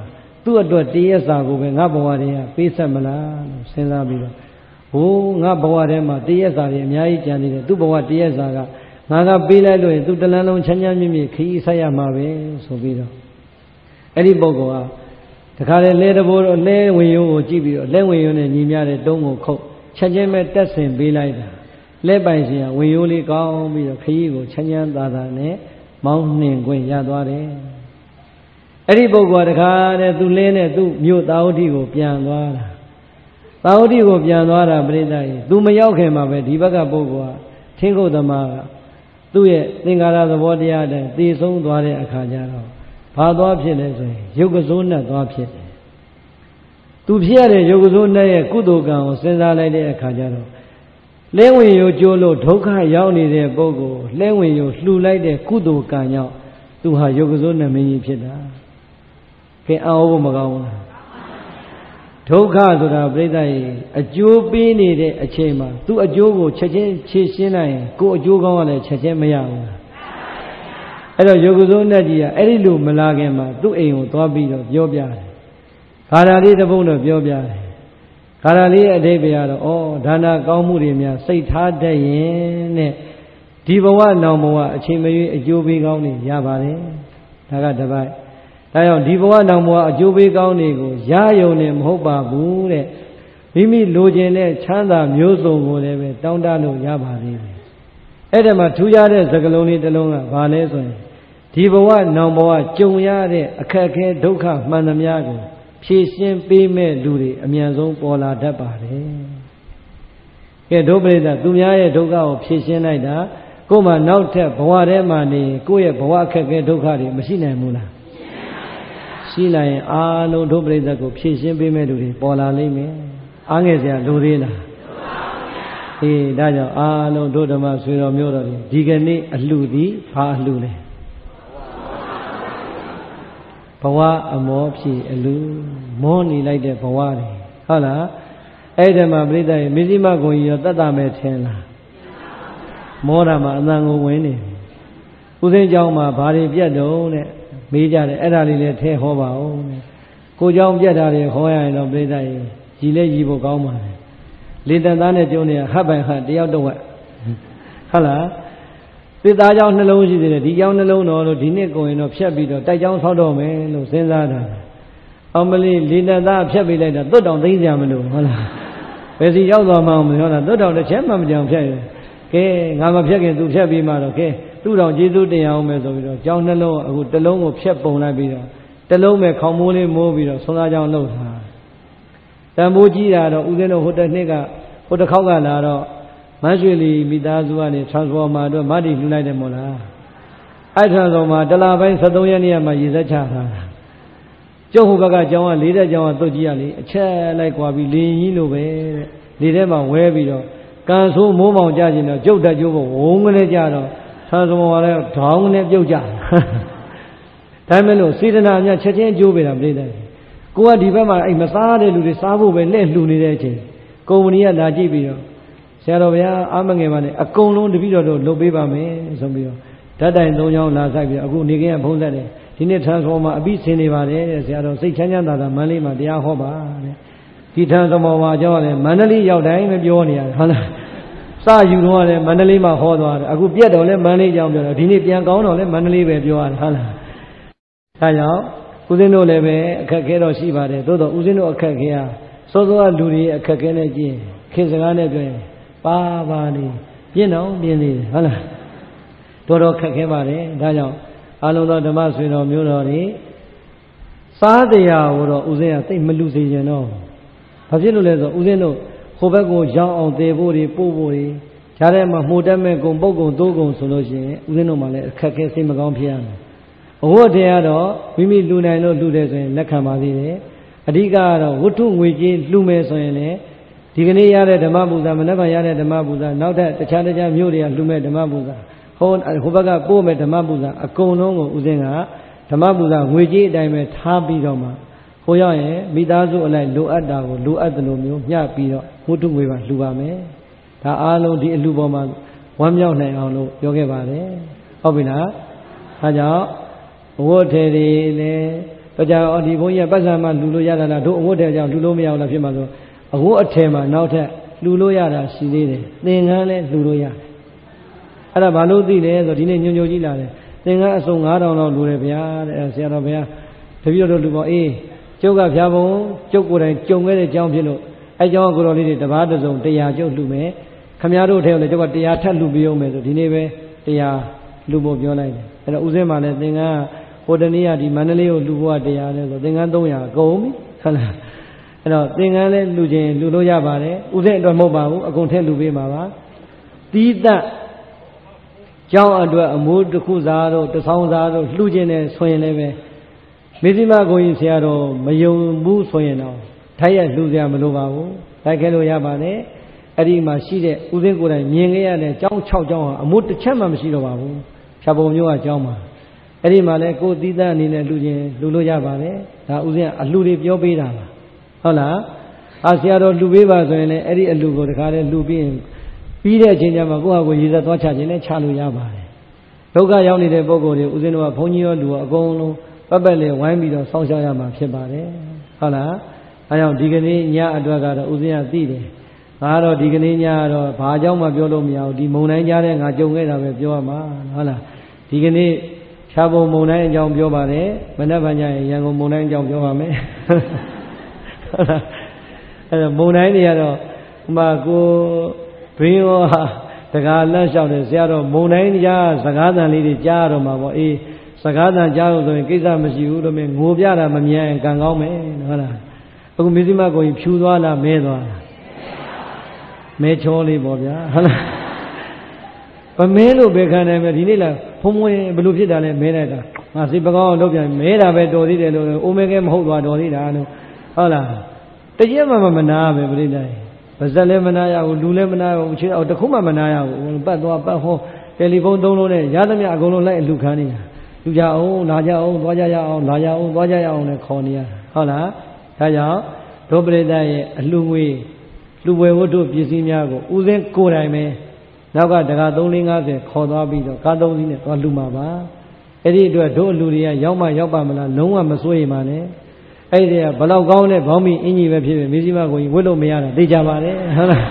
သူ့အတွက်တရက်စာကိုပဲငါဘဝတွေကပေးဆက်မလားလို့စဉ်းစားပြီးတော့ဟိုငါဘဝထဲမှာတရက်စာတွေအများကြီးကြံနေတယ်သူ့ဘဝတရက်စာကငါကပေးလိုက်လို့ရင်သူတလန်းလုံးချမ်းချမ်းမြေ့မြေ့ခရီးဆက်ရမှာပဲဆိုပြီးတော့အဲ့ဒီပုဂ္ဂိုလ်ကတခါလေလဲတဘိုးတော့လဲဝင်ရိုးကိုကြည့်ပြီးတော့လဲဝင်ရိုးနဲ့ညီမြတဲ့တုံးကိုခုတ်ချက်ချင်းပဲတက်ဆင်ပေးလိုက်တာလဲပိုင်ရှင်ကဝင်ရိုးလေးကောင်းပြီးတော့ခရီးကိုချမ်းချမ်းသာသာနဲ့မောင်းနှင်ခွင့်ရသွားတယ်အဲ့ဒီပုဂ္ဂိုလ်ကတခါတဲ့သူလဲနဲ့သူ့မြို့သာဝတိကိုပြန်သွားတာသာဝတိကိုပြန်သွားတာပြိဿကြီးသူမရောက်ခင်မှာပဲဒီဘက်ကပုဂ္ဂိုလ်ကထင်းခုတ်သမားကသူ့ရဲ့သင်္ကာရသဘောတရားတဲ့သိဆုံးသွားတဲ့အခါကျတော့ဘာသွားဖြစ်လဲဆိုရင်ရုပ်ကစိုးနဲ့သွားဖြစ်တယ်သူဖြစ်ရတဲ့ရုပ်ကစိုးနဲ့ရဲ့ကုသိုလ်ကံကိုစဉ်းစားလိုက်တဲ့အခါကျတော့လဲဝင်ရိုးကျိုးလို့ဒုက္ခရောက်နေတဲ့ပုဂ္ဂိုလ်လဲဝင်ရိုးလှူလိုက်တဲ့ကုသိုလ်ကံကြောင့်သူဟာရုပ်ကစိုးနဲ့မင်းကြီးဖြစ်တာခင်အောက်ဖို့မကောင်းဘူးလားဒုက္ခဆိုတာပြိဿကြီးအကျိုးပေးနေတဲ့အချိန်မှာသူ့အကျိုးကိုချက်ချင်းဖြည့်ရှင်းနိုင်ရင်ကိုယ်အကျိုးကောင်းကလည်းချက်ချင်းမရဘူးလားအဲ့တော့ယုတ်ကစိုးနဲ့ကြီးကအဲ့ဒီလိုမလာခင်မှာသူ့အိမ်ကိုသွားပြီးတော့ပြောပြတယ်ခါရလေးတစ်ပုဒ်တော့ပြောပြတယ်ခါရလေးရဲ့အဓိပ္ပာယ်ကတော့ဩဒါနကောင်းမှုတွေများစိတ်ထားတတ်ရင်နဲ့ဒီဘဝနောင်ဘဝအချိန်မရွေးအကျိုးပေးကောင်းနေရပါတယ်ဒါကတစ်ပိုက်ဒါကြောင့်ဒီဘဝနောင်ဘဝအကျိုးပေးကောင်းတွေကိုရယုံနေမဟုတ်ပါဘူးတဲ့မိမိလိုချင်တဲ့ချမ်းသာမျိုးစုံကိုလည်းပဲတောင်းတလို့ရပါသေးတယ်အဲ့ဒါမှထူးခြားတဲ့စကားလုံးလေးတစ်လုံးကဘာလဲဆိုရင်ဒီဘဝနောင်ဘဝကြုံရတဲ့အခက်အခဲဒုက္ခမှန်သမျှကိုဖြေရှင်းပေးမဲ့လူတွေအမြန်ဆုံးပေါ်လာတတ်ပါတယ်ကဲဒုပရိသသူများရဲ့ဒုက္ခကိုဖြေရှင်းလိုက်တာကိုယ်မှနောက်ထပ်ဘဝထဲမှာနေကိုယ့်ရဲ့ဘဝအခက်အခဲဒုက္ခတွေမရှိနိုင်ဘူးလားရှိနိုင်ရင်အားလုံးဒုပရိသကိုဖြေရှင်းပေးမဲ့လူတွေပေါ်လာလိမ့်မယ်အားငယ်စရာလိုသေးလားအေးဒါကြောင့်အားလုံးတို့ဓမ္မဆွေတော်မျိုးတော်ဒီကနေ့အလှသည်ဘာအလှလဲဘဝအမောဖြည့်အလူမောနေလိုက်တဲ့ဘဝတွေဟုတ်လားအဲ့ဒီမှာပြိဿရေမဇ္ဈိမဂုံကြီးရောတတ်တာမဲ့ထင်လားမောတာမှာအတန်ကိုဝင်နေဦးစိန်เจ้าမှာဘာတွေပြတ်တော့တဲ့မေးကြတယ်အဲ့ဒါလေးလည်းထဲဟောပါဦးတဲ့ကိုเจ้าပြတ်တာတွေဟောရရင်တော့ပြိဿရေကြီးလဲကြီးဖို့ကောင်းပါတယ်လေတန်သားနဲ့ကျုံးနေတာဟပ်ပိုင်ဟပ်တယောက်တော့ဟုတ်လားသစ်သားเจ้าနှလုံးရှိသေးတယ်ဒီเจ้าနှလုံးတော်လို့ဒီနှစ်ကိုရင်တော့ဖြတ်ပြီးတော့တိုက်เจ้าဆောက်တော့မယ်လို့စဉ်းစားတာအောင်မလေးလေတန်သားဖြတ်ပေးလိုက်တာသွတ်တောင်သိမ်းကြမလို့ဟုတ်လားဘယ်စီရောက်သွားမှမလို့လားသွတ်တောင်တစ်ချက်မှမကြောင်ဖြတ်ရကဲငါမဖြတ်ခင်သူဖြတ်ပြီးမှတော့ကဲသူ့တော်ကျေးဇူးတင်အောင်မယ်ဆိုပြီးတော့เจ้าနှလုံးအခုတစ်လုံးကိုဖြတ်ပုံလိုက်ပြီးတော့တစ်လုံးပဲခေါင်းမိုးလေးမိုးပြီးတော့ဆွမ်းသားเจ้าလှုပ်တာတန်ဖိုးကြီးတာတော့ဦးဇင်းတို့ဟိုတစ်နှစ်ကဟိုတစ်ခေါက်ကလာတော့မရွှေလီမိသားစုကနေ transformer တို့မတ္တိလှူလိုက်တယ်မို့လားအဲ့ transformer တလပိုင်း73ရက်နေ့မှရေစက်ချထားတာကျုပ်ဟိုဘက်ကကျောင်းက၄တဲ့ကျောင်းကတုတ်ကြီးရလေအချက်လိုက်ကွာပြီးလေကြီးလိုပဲတဲ့လေထဲမှာဝဲပြီးတော့ကန်ဆိုးမိုးမောင်ကြခြင်းတော့ကျုပ်တက်ကျိုးဖို့ဝုန်းကလေးကြတော့ transformer လည်းဒေါင်းနဲ့ပြုတ်ကြဒါမဲ့လို့စေတနာများချက်ချင်းကျိုးပေးတာပြိတ္တာကိုကဒီဘက်မှာအဲ့မစားတဲ့လူတွေစားဖို့ပဲလက်လှူနေတဲ့အချိန်ကုမ္ပဏီကလာကြည့်ပြီးတော့ဆရာတော်ဗျာအာမငယ်ပါနဲ့အကုန်လုံးတပည့်တော်တို့လုပ်ပေးပါမယ်ဆိုပြီးတော့ဓာတ်တိုင်၃ချောင်းလာဆိုင်ပြီးအခုနေကင်းကဖုံးဆက်တယ်ဒီနေ့ transformer အပြီးဆင်းနေပါတယ်တဲ့ဆရာတော်စိတ်ချမ်းချမ်းသာသာမန္တလေးမှာတရားဟောပါတဲ့ဒီ transformer အကြောင်းကလည်းမန္တလေးရောက်တိုင်းပဲပြောနေရတယ်ဟုတ်လားစယူတော့လည်းမန္တလေးမှာဟောသွားတယ်အခုပြက်တော့လည်းမန္တလေးအကြောင်းပြောတယ်ဒီနေ့ပြန်ကောင်းတော့လည်းမန္တလေးပဲပြောရတယ်ဟုတ်လားဒါကြောင့်ဦးဇင်းတို့လည်းပဲအခက်ခဲတော့ရှိပါတယ်သို့တော့ဦးဇင်းတို့အခက်ခဲဟာစောစောကလူတွေအခက်ခဲနဲ့ကြည့်ခင်စကားနဲ့ပြောရင်ပါပါနေပြင်းတော့ပြင်းနေတယ်ဟုတ်လားတော်တော်ခက်ခဲပါတယ်ဒါကြောင့်အလုံးသောဓမ္မဆွေတော်မျိုးတော်တွေစားတရားကိုတော့ဦးဇင်းကသိမလူစေချင်တော့ဘာဖြစ်လို့လဲဆိုဦးဇင်းတို့ဟိုဘက်ကိုရောက်အောင်သေဖို့တွေပို့ဖို့တွေဈာထဲမှာမှုတက်မဲ့ကုံပုတ်ကုံသိုးကုံဆိုလို့ရှိရင်ဦးဇင်းတို့မှလည်းအခက်ခဲစိတ်မကောင်းဖြစ်ရမယ်အဝတ်တရားတော့မိမိလူနိုင်လို့လူတယ်ဆိုရင်လက်ခံပါသေးတယ်အဓိကကတော့ဝတ္ထုငွေကြေးလှူမယ်ဆိုရင်လည်းဒီကနေ့ရတဲ့ဓမ္မပူဇာမနက်ဖြန်ရတဲ့ဓမ္မပူဇာနောက်ထပ်တခြားမြို့တွေကလှူမဲ့ဓမ္မပူဇာဟိုဘက်ကပို့မဲ့ဓမ္မပူဇာအကုန်လုံးကိုဦးဇင်းကဓမ္မပူဇာငွေကြေးအတိုင်းပဲထားပြီးတော့မှဟိုရောက်ရင်မိသားစုအလိုက်လိုအပ်တာကိုလိုအပ်သလိုမျိုးမျှပြီးတော့ဝတ္ထုငွေပါလှူပါမယ်ဒါအားလုံးဒီအလှူပေါ်မှာဝမ်းမြောက်နိုင်အောင်လို့ပြောခဲ့ပါတယ်ဟုတ်ပြီလားဒါကြောင့်ဝတ်ထေတွေလည်းတော့ကြာဒီဘုန်းကြီးကပတ်စံမှလူလို့ရတာလားတို့အဝတ်တဲ့ကြောင့်လူလို့မရဘူးလားဖြစ်မှာဆိုအဝတ်အထည်မှာနောက်ထပ်လူလို့ရတာရှိသေးတယ်သင်္ကန်းလည်းလူလို့ရတယ်အဲ့ဒါဘာလို့သိလဲဆိုဒီနေ့ညွန့်ညွန့်ကြီးလာတယ်သင်္ကန်းအစုံ9000လောက်လူတယ်ဗျာတဲ့ဆရာတော်ဗျာတပည့်တော်လူပေါ့အေးကျုပ်ကဖျားပုံကျုပ်ကိုယ်တိုင်ကြုံခဲ့တဲ့အကြောင်းဖြစ်လို့အဲကြောင့်ကိုတော်လေးတွေတပါးတစ်စုံ100ကျုပ်လူမယ်ခမည်းတော်ထဲကိုလည်းကျုပ်က100ထပ်လူပေးအောင်မယ်ဆိုဒီနေ့ပဲ100လူဖို့ပြောလိုက်တယ်အဲ့တော့ဦးစင်းမှလည်းသင်္ကန်းဟိုတနေ့ကဒီမန္တလေးကိုလူဖို့က100လဲဆိုသင်္ကန်း300ကုန်ပြီဟုတ်လားအဲ့တော့သင်္ကန်းလည်းလူချင်းလူလို့ရပါတယ်ဦးစင်းအတွက်မဟုတ်ပါဘူးအကုန်ထည့်လူပေးမှာပါတီးသက်ကျောင်းအတွက်အမိုးတစ်ခုစားတော့တဆောင်းစားတော့လှူခြင်းနဲ့ဆိုရင်လည်းပဲမေဇိမကိုကြီးဆရာတော်မယုံဘူးဆိုရင်တော့ထိုက်ရလှူစရာမလိုပါဘူးလိုက်ခဲလို့ရပါတယ်အဲ့ဒီမှာရှိတဲ့ဦးစင်းကိုယ်တိုင်မြင်ခဲ့ရတဲ့ကျောင်း6ကျောင်းဟာအမိုးတစ်ချက်မှမရှိတော့ပါဘူးဖြာပုံမျိုးကကျောင်းမှာအဲ့ဒီမှာလည်းကိုယ်သီးသန့်အနေနဲ့လှူခြင်းလှူလို့ရပါတယ်ဒါဦးစင်းအလှူတွေပြောပေးတာပါဟုတ်လားဆရာတော်လှူပေးပါဆိုရင်လည်းအဲ့ဒီအလှူကိုတခါတည်းလှူပြီးရင်ပြီးတဲ့အချိန်ကျမှကိုယ့်ဟာကိုယ်ရည်သက်သွားချခြင်းနဲ့ချလို့ရပါတယ်ဒုက္ခရောက်နေတဲ့ပုဂ္ဂိုလ်တွေဦးဇင်းတို့ကဘုန်းကြီးရောလူရောအကုန်လုံးပတ်ပတ်လေးဝိုင်းပြီးတော့စောင့်ရှောက်ရမှာဖြစ်ပါတယ်ဟုတ်လားအဲကြောင့်ဒီကနေ့ညအတွက်ကတော့ဦးဇင်းကသိတယ်ငါတော့ဒီကနေ့ညကတော့ဘာအကြောင်းမှပြောလို့မရဘူးဒီမုံတိုင်းကြားတဲ့ငါကြုံခဲ့တာပဲပြောရမှာဟုတ်လားဒီကနေ့ဖြာပုံမုံတိုင်းအကြောင်းပြောပါတယ်မနက်ဖြန်ကျရင်ရန်ကုန်မုံတိုင်းအကြောင်းပြောပါမယ်ဟုတ်လားအဲမုံတိုင်းတွေကတော့ဥမာကိုဘင်းရောဟာတကားလန့်လျှောက်တယ်ဆရာတော်မုံတိုင်းကြားစကားသံလေးတွေကြားရတော့မှာပေါ့အေးစကားသံကြားလို့ဆိုရင်ကိစ္စမရှိဘူးလို့မင်းငိုပြတာမမြင်ရင်ကံကောင်းမယ်ဟုတ်လားအခုမေဇိမကိုကြီးဖြူသွားလားမဲသွားလားမဲချောလေးပေါ့ဗျာဟုတ်လားဗမဲလို့ပဲခံနိုင်မယ်ဒီနေ့လားဖုံးမွေးဘလို့ဖြစ်တာလဲမဲလိုက်တာငါစိတ်ပကောင်းအောင်လုပ်ပြန်မဲတာပဲတော်သေးတယ်လို့အိုးမဲကဲမဟုတ်သွားတော်သေးတာလို့ဟုတ်လားတကြက်မှမနာပဲပြိတ္တိုင်ပါဇက်လည်းမနာရဘူးလူလည်းမနာရဘူးခြေတော့တခုမှမနာရဘူးပတ်သွားပတ်ဟောတယ်လီဖုန်းသုံးလုံးနဲ့ရသမျှအကုန်လုံးလိုက်လူခံနေတာလူကြအောင်လာကြအောင်သွားကြရအောင်လာကြအောင်သွားကြရအောင်နဲ့ခေါ်နေရဟုတ်လားဒါကြောင့်ဒုပရိသတ်ရဲ့အလှငွေလူဝယ်ဝတ္ထုပစ္စည်းများကိုဦးစင်းကိုယ်တိုင်ပဲနောက်ကတကား350ခေါ်သွားပြီးတော့ကား3စီးနဲ့သွားလူမှာပါအဲ့ဒီအတွက်တို့အလူတွေကရောက်မှရောက်ပါမလားလုံးဝမစိုးရိမ်ပါနဲ့အဲ့ဒီကဘလောက်ကောင်းတဲ့ဘောင်းမီအင်ကြီးပဲဖြစ်ဖြစ်မေဇိမကိုကြီးဝတ်လို့မရတာသိကြပါလေဟုတ်လား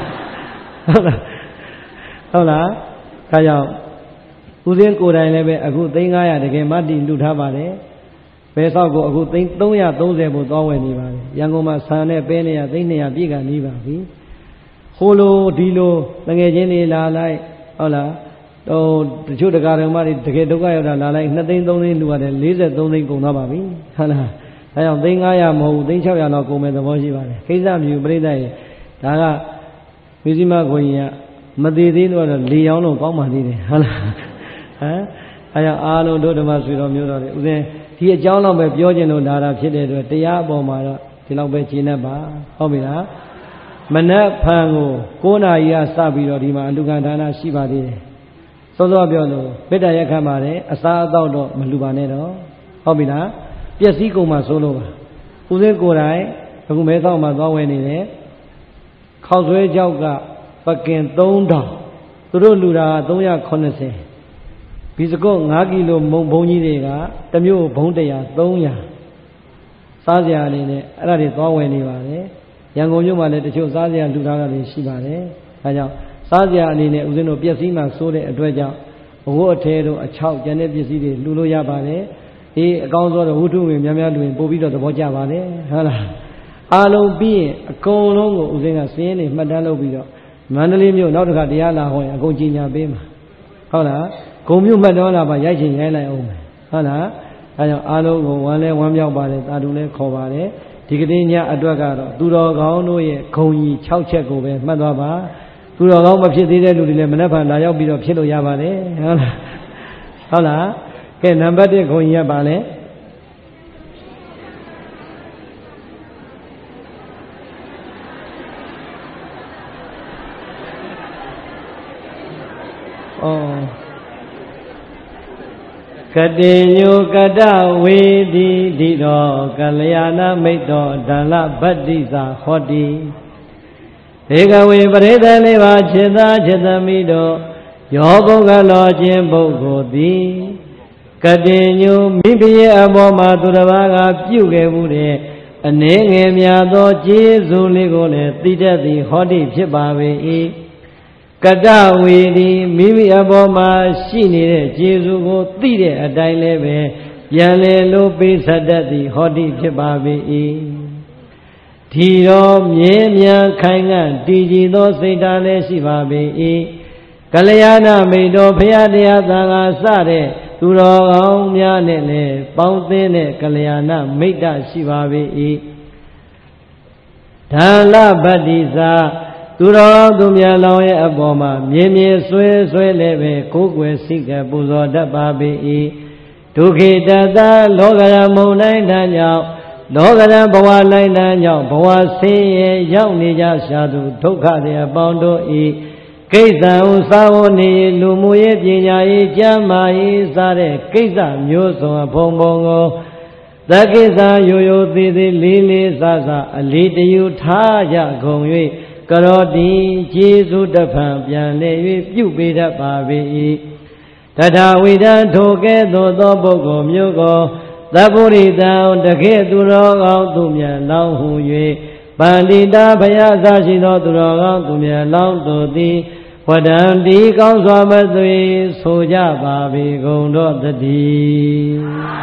ဟုတ်လားဒါကြောင့်ဦးစင်းကိုယ်တိုင်လည်းပဲအခု300တကယ်မတည်လူထားပါတယ်ဘယ်ဆောက်ကိုအခု330ဖို့သွားဝယ်နေပါတယ်ရန်ကုန်မှာဆန်နဲ့ပဲနဲ့200ပြည့်ကနေပါပြီဟိုလိုဒီလိုတငယ်ချင်းတွေလာလိုက်ဟုတ်လားတချို့တကားတော်မတွေတကယ်ဒုက္ခရောက်တာလာလိုက်2သိန်း3သိန်းလူရတယ်43သိန်းကုန်သွားပါပြီဟုတ်လားဒါကြောင့်300မဟုတ်ဘူး600လောက်ကုန်မဲ့သဘောရှိပါတယ်ကိစ္စမျိုးပြိဿရဲ့ဒါကမေဇိမကိုကြီးကမသေးသေးလို့တော့လေရောင်းလို့ကောင်းမှသေးတယ်ဟုတ်လားဟမ်အဲကြောင့်အားလုံးတို့ဓမ္မဆွေတော်မျိုးတော်တွေဥစဉ်ဒီအကြောင်းတော့ပဲပြောကျင်လို့လာတာဖြစ်တဲ့အတွက်တရားအပေါ်မှာတော့ဒီလောက်ပဲရှင်းတတ်ပါဟုတ်ပြီလားမနက်ဖြန်ကို9 နာရီကစပြီးတော့ဒီမှာအလူခံဌာနရှိပါသေးတယ်စောစောပြောလို့မေတ္တာရက်ခတ်ပါတယ်အစားအသောက်တော့မလူပါနဲ့တော့ဟုတ်ပြီလားပျက်စီးကုန်မှဆိုလို့ပါဦးစင်းကိုယ်တိုင်အခုမဲဆောက်မှာသွားဝယ်နေတယ်ခောက်ဆွဲကြောက်ကပကင်3000သူတို့လူတာ380ဘီစကုတ်5ကီလိုမုံဘုံကြီးတွေကတမျိုးဘုံ100 300စားစရာအနေနဲ့အဲ့ဒါတွေသွားဝယ်နေပါတယ်ရန်ကုန်မြို့မှာလည်းတချို့စားစရာလူထားတာတွေရှိပါတယ်ဒါကြောင့်စားစရာအနေနဲ့ဦးဇင်းတို့ပျက်စီးမှဆိုးတဲ့အတွက်ကြောင့်အဝတ်အထည်တို့အချောက်ကျန်တဲ့ပစ္စည်းတွေလှူလို့ရပါတယ်အေးအကောင်းဆုံးတော့ဝတ္ထုဝင်များများလူရင်ပို့ပြီးတော့သဘောကျပါတယ်ဟုတ်လားအားလုံးပြီးရင်အကုန်လုံးကိုဦးဇင်းကစင်းနေမှတ်တမ်းလုပ်ပြီးတော့မန္တလေးမြို့နောက်တစ်ခါတရားလာဟောရင်အကုန်ကြီးညာပေးမှာဟုတ်လားဂုံမြို့မှတ်တော်လာပါရိုက်ချင်ရိုက်လိုက်အောင်မယ်ဟုတ်လားအဲကြောင့်အားလုံးကိုဝမ်းလဲဝမ်းမြောက်ပါတယ်တာတူလဲခေါ်ပါတယ်ဒီကနေ့ညအတွက်ကတော့သူတော်ကောင်းတို့ရဲ့ဂုံကြီး6ချက်ကိုပဲမှတ်သွားပါသူတော်ကောင်းမဖြစ်သေးတဲ့လူတွေလည်းမနှက်ဖန်လာရောက်ပြီးတော့ဖြစ်လို့ရပါတယ်ဟုတ်လားဟုတ်လားကဲနံပါတ်1ဂုံကြီးကပါလဲကတိညုကတဝေတိတိတော်ကလျာဏမိတ်တော်ဒလဗတ္တိသာဟောတိဧကဝေပရိသေလေးပါခြေသာခြေသမီးတို့ယောပုဂ္ဂလောခြင်းပုဂ္ဂိုလ်သည် Kadinyu mibi aboma turabaga pyuge bude anenge myado Jesu ligole tidati hodi phipabe Kadawidi mibi aboma shinire Jesu go tide atai lebe yanle lo pisadati hodi phipabe Thiro mye myan khaingan tiji tho sitta le shi pabe Kalyana mido phaya taya thanga sa deသူတော်ကောင်းများနဲ့လည်းပေါင်းသင်းတဲ့ကလျာဏမိတ်တရှိပါ၏ဒါလဗတ္တိစာသူတော်သူမြတ်လောင်းရဲ့အပေါ်မှာမြင်းမြင်းဆွဲဆွဲလည်းပဲကိုယ်ွယ်စိတ်ကပူဇော်တတ်ပါ၏ဒုက္ခိတတလောကရမုန်တိုင်းတန်းကြောင့်လောကရဘဝလိုက်တန်းကြောင့်ဘဝဆင်းရဲရောက်နေကြရှာသူဒုက္ခတွေအပေါင်းတို့၏ကိစ္စဥသာဝနေလူမှုရေးပညာရေးကျမ်းမာရေးစတဲ့ကိစ္စမျိုးစုံအဖုံဖုံကိုသကိစ္စရိုးရိုးသေးသေးလေးလေးစားစားအလေးတယူထားကြကုန်၍ကရောတိကျေစုတဖန်ပြန်လေ၍ပြုပေးတတ်ပါ၏တထာဝိဒံထိုကဲ့သို့သောပုဂ္ဂိုလ်မျိုးကိုသဗ္ဗုရိတံတကဲ့သူတော်ကောင်းသူမြတ်လောင်းဟု၍ပန္တိတာဘုရားသာရှိသောသူတော်ကောင်းသူမြတ်လောင်းတို့သည်ဝဒံဒီကောင်းစွာမသွေဆိုကြပါပေကုန်တော့တည်း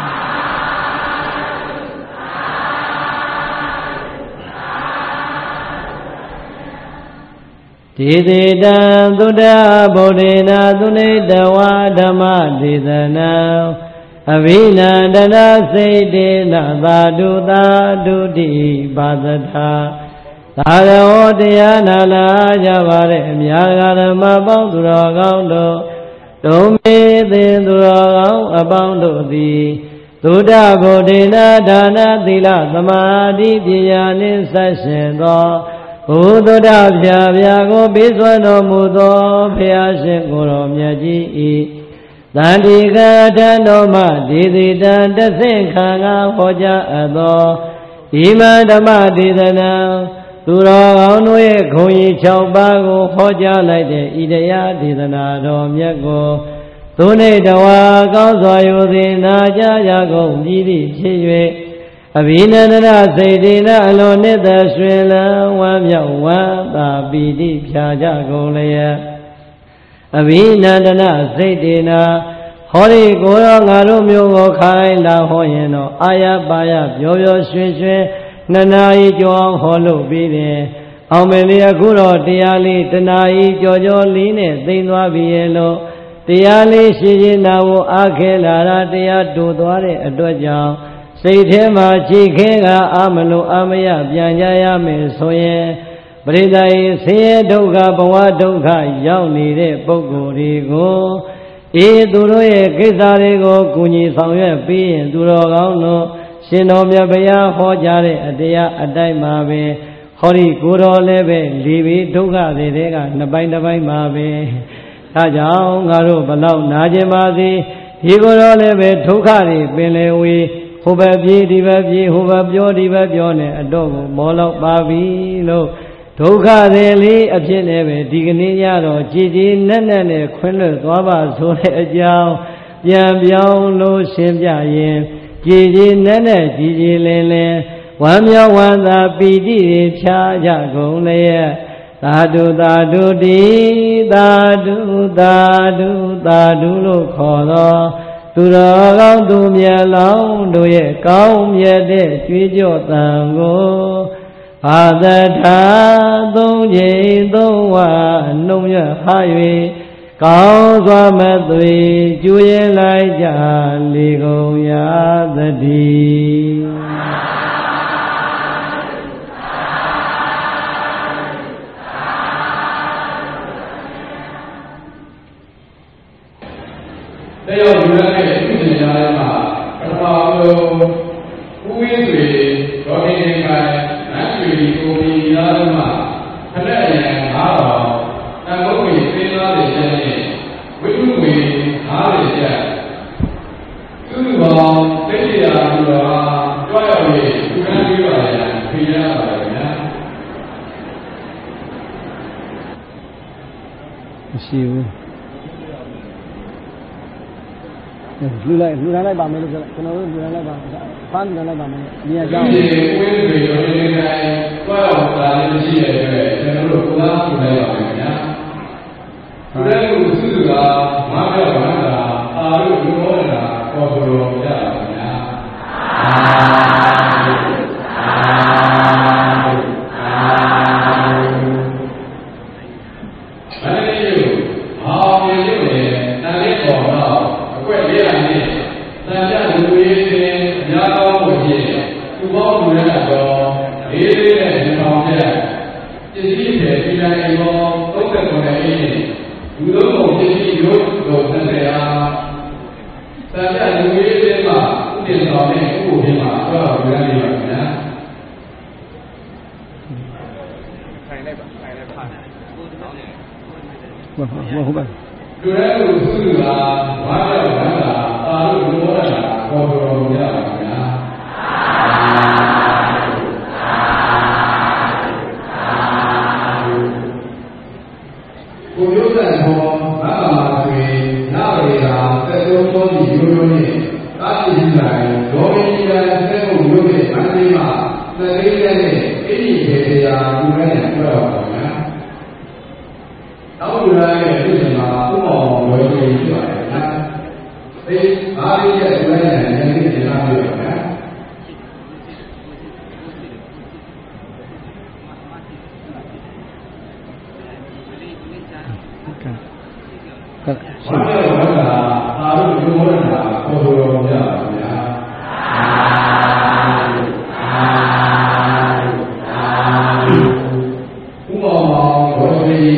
ဒေသေတံသုဒ္ဓဗုဒ္ဓေနာသုနေတဝါဓမ္မဒေသနာအဘိနန္ဒနာစိတ်တေနသာဓုသာဓုတိပါသထာသာရောတရားနာလာကြပါတဲ့အများဓမ္မပေါင်းသူတော်ကောင်းတို့ဒုံမေသင်သူတော်ကောင်းအပေါင်းတို့သည်သုဒ္ဓဗုဒ္ဓေနာဒါနသီလသမာဓိပညာနှင့်ဆက်ရှင်သောဘုသုဒ္ဓဗျာဗျာကိုပေးစွမ်းတော်မူသောဘုရားရှင်ကိုယ်တော်မြတ်ကြီး၏တန်တိကထံတော်မှဒေသီတံတဆင့်ခံငါဟောကြားအပ်သောဤမဓမ္မဒေသနာသူတော်ကောင်းတို့ရဲ့ဂုဏ်ကြီး6ပါးကိုဟောကြားလိုက်တဲ့ဤတရားဒေသနာတော်မြတ်ကိုသူနေတဝါကောင်းစွာယူသည်နာကြားရကုန်ပြီးသည့်ဖြစ်၍အဘိနန္ဒနာစိတ်တေနအလွန်နှစ်သက်ရွှင်လန်းဝမ်းမြောက်ဝမ်းသာပီတိဖြာကြကုန်လျက်အဘိနန္ဒနာစိတ်တေနဟောဒီကိုယ်တော်ငါတို့မျိုးကိုခိုင်းလာဟောရင်တော့အာရပါရပျော်ပျော်ရွှင်ရွှင်နှစ်နာရီကျော်အောင်ဟောလို့ပြီးတယ်အောင်မယ်လေအခုတော့တရားလေးတနာရီကျော်ကျော်လေးနဲ့သိမ့်သွားပြီရဲ့လို့တရားလေးရှိရင်နာကိုအားခဲလာတာတရားတူသွားတဲ့အတွက်ကြောင့်စိတ်ထဲမှာကြည်ခဲကအာမလို့အာမရပြန်ကြရမယ်ဆိုရင်ပရိသတ်ဆင်းရဲဒုက္ခဘဝဒုက္ခရောက်နေတဲ့ပုဂ္ဂိုလ်တွေကိုသူတို့ရဲ့ကိစ္စတွေကိုကူညီဆောင်ရွက်ပြီးရင်သူတော်ကောင်းတို့ရှင်တော်မြတ်ဘုရားဟောကြားတဲ့အတရားအတိုင်းမှာပဲဟောဒီကိုယ်တော်လည်းပဲလီပြီးဒုက္ခတွေကနှစ်ပိုင်းတစ်ပိုင်းမှာပဲဒါကြောင့်ငါတို့ဘလောက်နာကျင်ပါစေဒီကိုယ်တော်လည်းပဲဒုက္ခတွေပင်လေဝေဟိုဘက်ပြေးဒီဘက်ပြေးဟိုဘက်ပြောဒီဘက်ပြောနေအတော့ကိုမောလောက်ပါပြီလို့ဒုက္ခတွေလေးအဖြစ်နဲ့ပဲဒီကနေ့ရတော့ကြည်ကြည်နက်နက်နဲ့ခွင့်လွတ်သွားပါဆိုတဲ့အကြောင်းပြန်ပြောင်းလို့ရှင်းပြရင်ကြည်ကြည်နက်နက်ကြည်ကြည်လင်းလင်းဝမ်းမြောက်ဝမ်းသာပီတိဖြာကြကုန်လျက်သာဓုသာဓုတိသာဓုသာဓုသာဓုလို့ခေါ်သောသူတော်ကောင်းသူမြတ်လောင်းတို့ရဲ့ကောင်းမြတ်တဲ့ကြွေးကြော်တန်ကိုအာသထာသုံးချိန်သုံးဝနှုံရဟာ၍ကောင်းစွာမသွေကျွေးလိုက်ကြလေကုန်ရာသတည်းတရားယူရတဲ့ပြည်နယ်များမှာပထမဆုံးဥဝိဇ္ဇေဒေါ်နေကနတ်ပြည်ကိုပြည်သားမှာခဏရံ9000တန်ဖိုးကြီးသိသားတွေချက်နဲ့ဝိတုဝေ5တွေချက်သူ့ဘောင်တိတ်ရတာတော့ကြွားရောက်ပြီးသူကန်းပြီးပါရန်ဖိရပါတယ်ဗျာမရှိဘူးလူတိုင်းပါမယ်လို့ပြောကျွန်တော်တို့လူတိုင်းလိုက်ပါဖမ်းလူတိုင်းလိုက်ပါမယ်နေရာကြောင်းဒီဝင်းတွေရောနေတိုင်းတွားအောင်တာလည်းရှိတဲ့အတွက်ကျွန်တော်တို့ကုသမှုလိုက်ပါမယ်ခင်ဗျာဒီလိုစုစုကမပြောင်းမှန်းတာအာရုံဘုရောတာပေါ်ပေါ်ရပါခင်ဗျာဟုတ်ပါလူတိုင်းလူစုစုကဘာကြောင့်လဲတာအာရုံဘုရောတာပေါ်ပေါ်ရပါခင်ဗျာကိုမျိုးတဲ့ဘောဘာမှမဆိုရင်နားရီဟာသက်သုံးသောဒီရိုးရိုးနဲ့တာတိဒီတိုင်းဒေါ်မီရဲ့သက်ဖို့မျိုးနဲ့မန္တလေးမှာသတိနဲ့အင်းကြီးတွေတရားလူတိုင်းပြောပါခင်ဗျာနောက်လူတိုင်းရဲ့သူ့မှာဥပမာဝယ်ပြီးရှိပါတယ်နော်။ဒီအားရရဲ့လူတိုင်းရဲ့ဉာဏ်နဲ့ဉာဏ်ပြောပါမယ်။ဘာလို့လဲဆိုတာအာရုံဘုရောတာပေါ်ပေါ်ရပါဗျာဥပမာဝယ်ပြီး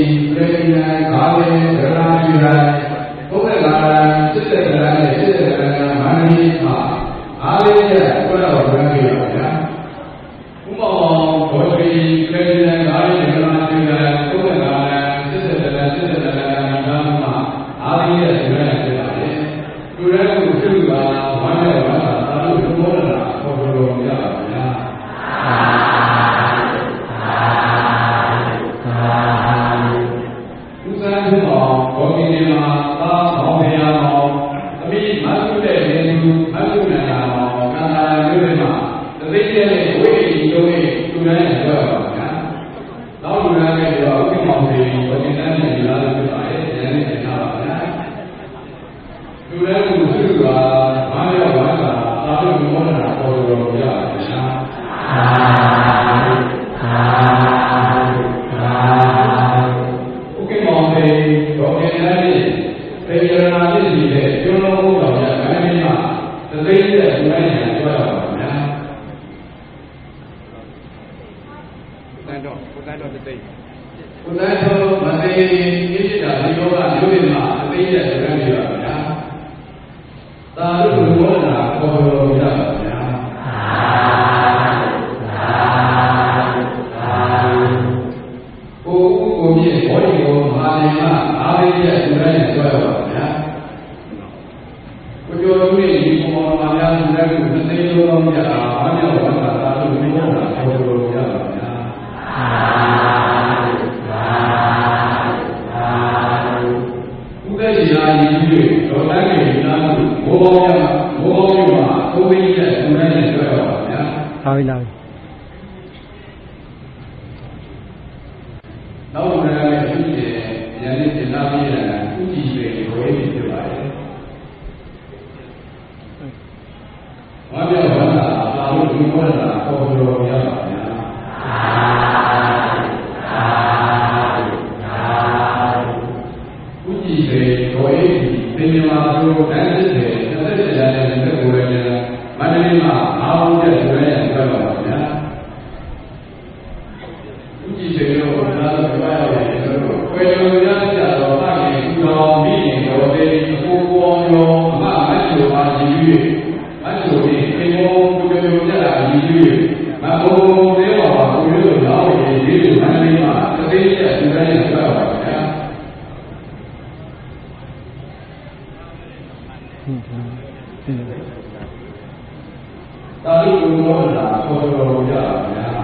သာဓုဘုရောတာပေါ်တော်ကြပါဗျာ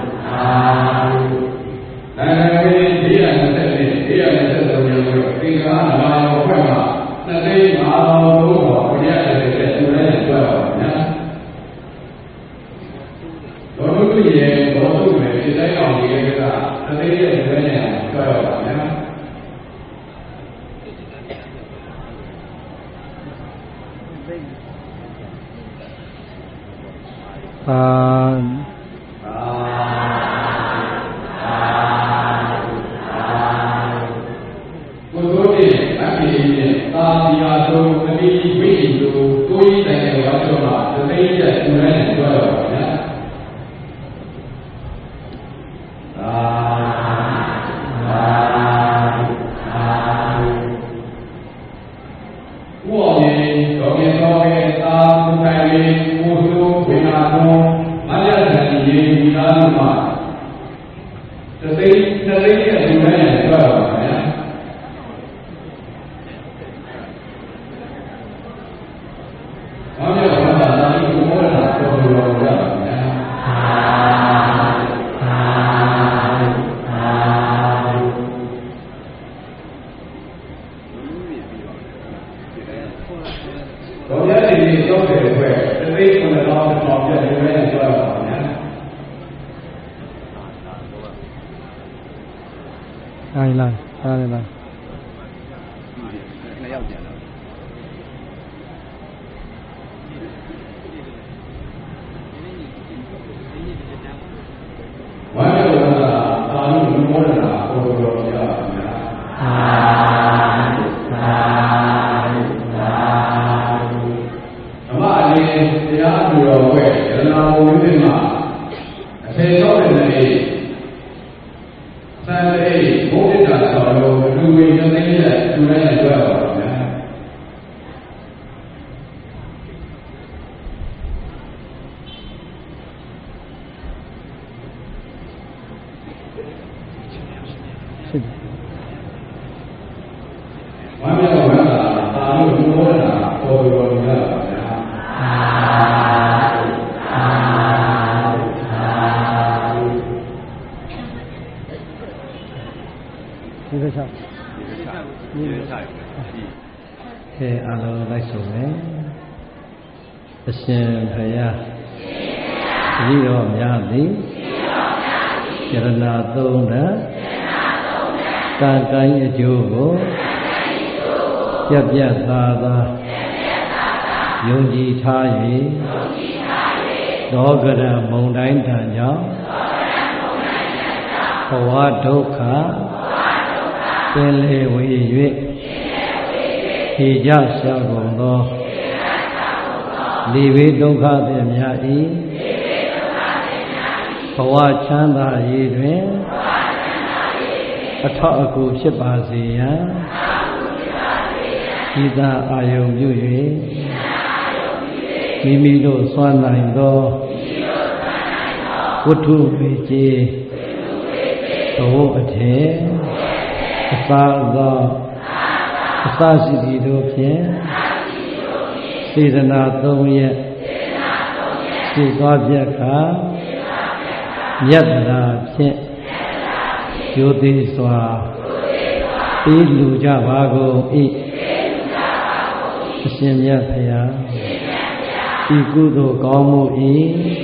နိုင်ငံရေး424 423ရောက်သင်္ကာလာရောဘက်မှာနှစ်သိန်း5,000လို့တော့ဘုရားရဲ့သူလည်းပြောပါနော်တော်တို့ရဲ့ဘောတို့ရဲ့စိတ်တိုင်းအောင်ကြီးရဲ့ကတစ်သိန်းရဲ့သူလည်းပြောပါနော်ရှာကုန်သောလေဝေဒုက္ခသည့်များ၏ဘဝချမ်းသာရေးတွင်အထောက်အကူဖြစ်ပါစေရန်ဤသာအာယုံပြု၍မိမိတို့စွမ်းနိုင်သောဝတ္ထုဝေကျေဘဝအထည်အစာသောအစရှိသည်တို့ဖြင့်စေတနာ3ရက်ရှိသွားပြက်ခါမြတ်တာဖြင့်ကျိုးသေးစွာပြီးလူကြပါကုန်၏အရှင်မြတ်ဖရာဤကုသိုလ်ကောင်းမှု၏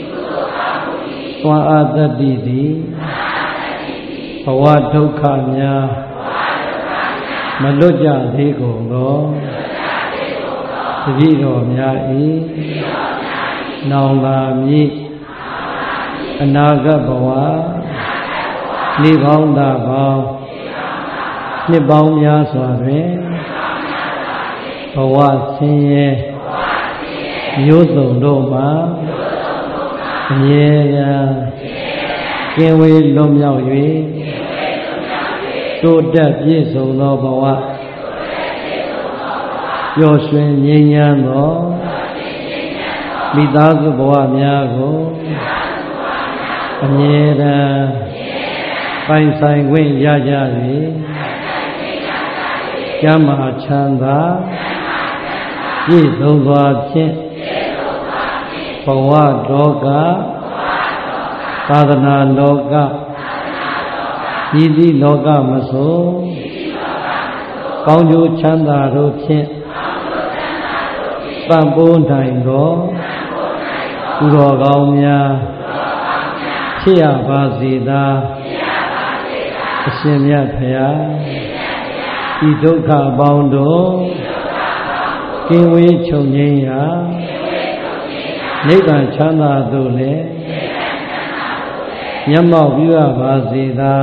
သွားအတ္တိသည်ဘဝဒုက္ခများမလွတ်ကြသေးကုန်သောတပည့်တော်များ၏နောင်လာမည်အနာဂတ်ဘဝနိဗ္ဗာန်သာပေါင်းနှစ်ပေါင်းများစွာတွင်ဘဝဆင်းရဲမျိုးစုံတို့မှာအမြဲတမ်းကင်းဝေးလွတ်မြောက်၍တိုးတက်ပြည့်စုံသောဘဝပျော်ရွှင်ငြိမ်းချမ်းသောမိသားစုဘဝများကိုအမြဲတမ်းပိုင်ဆိုင်ခွင့်ရကြ၍ကျမ်းမာချမ်းသာပြည့်စုံစွာဖြင့်ဘဝလောကသာသနာလောကဤသည့်လောကမဆိုကောင်းကျိုးချမ်းသာတို့ဖြင့်ပံ့ပိုးနိုင်သောသူတော်ကောင်းများဖြစ်ရပါစေသာအရှင်မြတ်ဖရာဤဒုက္ခပေါင်းတို့ကင်းဝေးချုပ်ငြိမ်းရာနိဗ္ဗာန်ချမ်းသာသို့လည်းမျက်မှောက်ပြုရပါစေသာ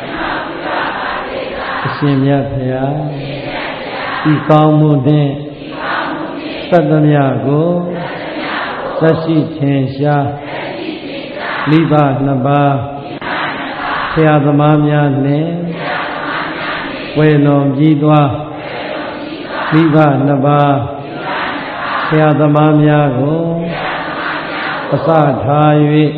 အရှင်မြတ်ဖရာဤကောင်းမှုနှင့်သတ္တမြတ်ကိုသက်ရှိထင်ရှားမိဘနှစ်ပါးဆရာသမားများနှင့်ဝေလွန်ပြီးသွားမိဘနှစ်ပါးဆရာသမားများကိုအစထား၍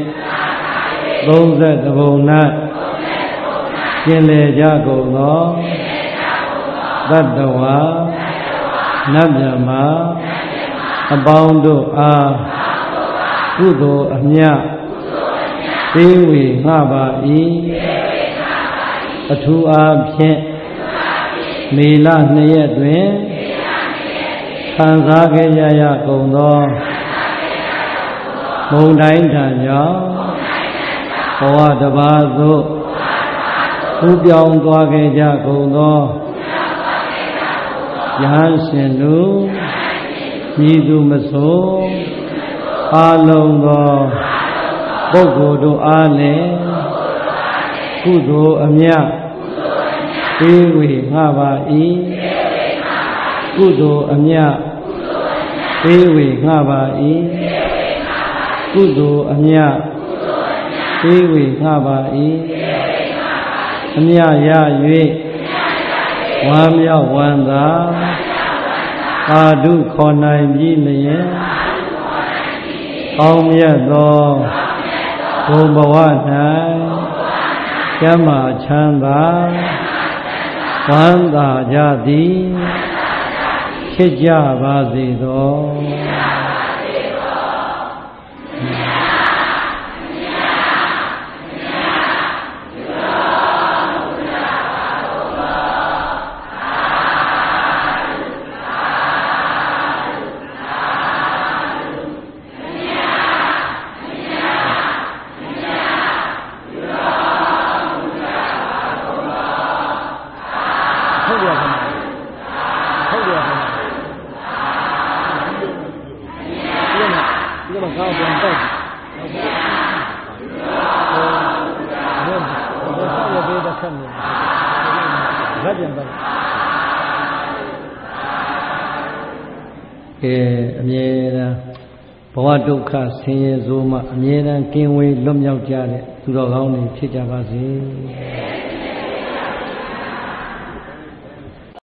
30ဘုံ၌ကျင်လေကြကုန်သောသတ္တဝါနတ်မြတ်မှာအပေါင်းတို့အားကုသိုလ်အမြတ်ပေးဝေငှပါ၏အထူးအားဖြင့်မေလ2ရက်တွင်ခံစားခဲ့ရကုန်သောမုန်တိုင်းထံကြောင့်ဘဝတစ်ပါးသို့ပူပြောင်းသွားခဲ့ကြကုန်သောယဟန်ရှင်တို့ညီသူမဆိုအာလုံးသောပုဂ္ဂိုလ်တို့အားလည်းကုသိုလ်အမြတ်ပေးဝေငှပါ၏ကုသိုလ်အမြတ်ပေးဝေငှပါ၏ကုသိုလ်အမြတ်ပေးဝေငှပါ၏အမြတ်ရ၍ဝမ်းမြောက်ဝမ်းသာသာဓုခေါ်နိုင်ပြီလျင်အောင်မြတ်သောဘုံဘဝ၌ကျမ်းမာချမ်းသာဝမ်းသာကြသည်ဖြစ်ကြပါစေသောအမြဲတမ်းဘဝဒုက္ခဆင်းရဲဆိုမှအမြဲတမ်းကင်းဝေးလွတ်မြောက်ကြတဲ့သူတော်ကောင်းတွေဖြစ်ကြပါစေ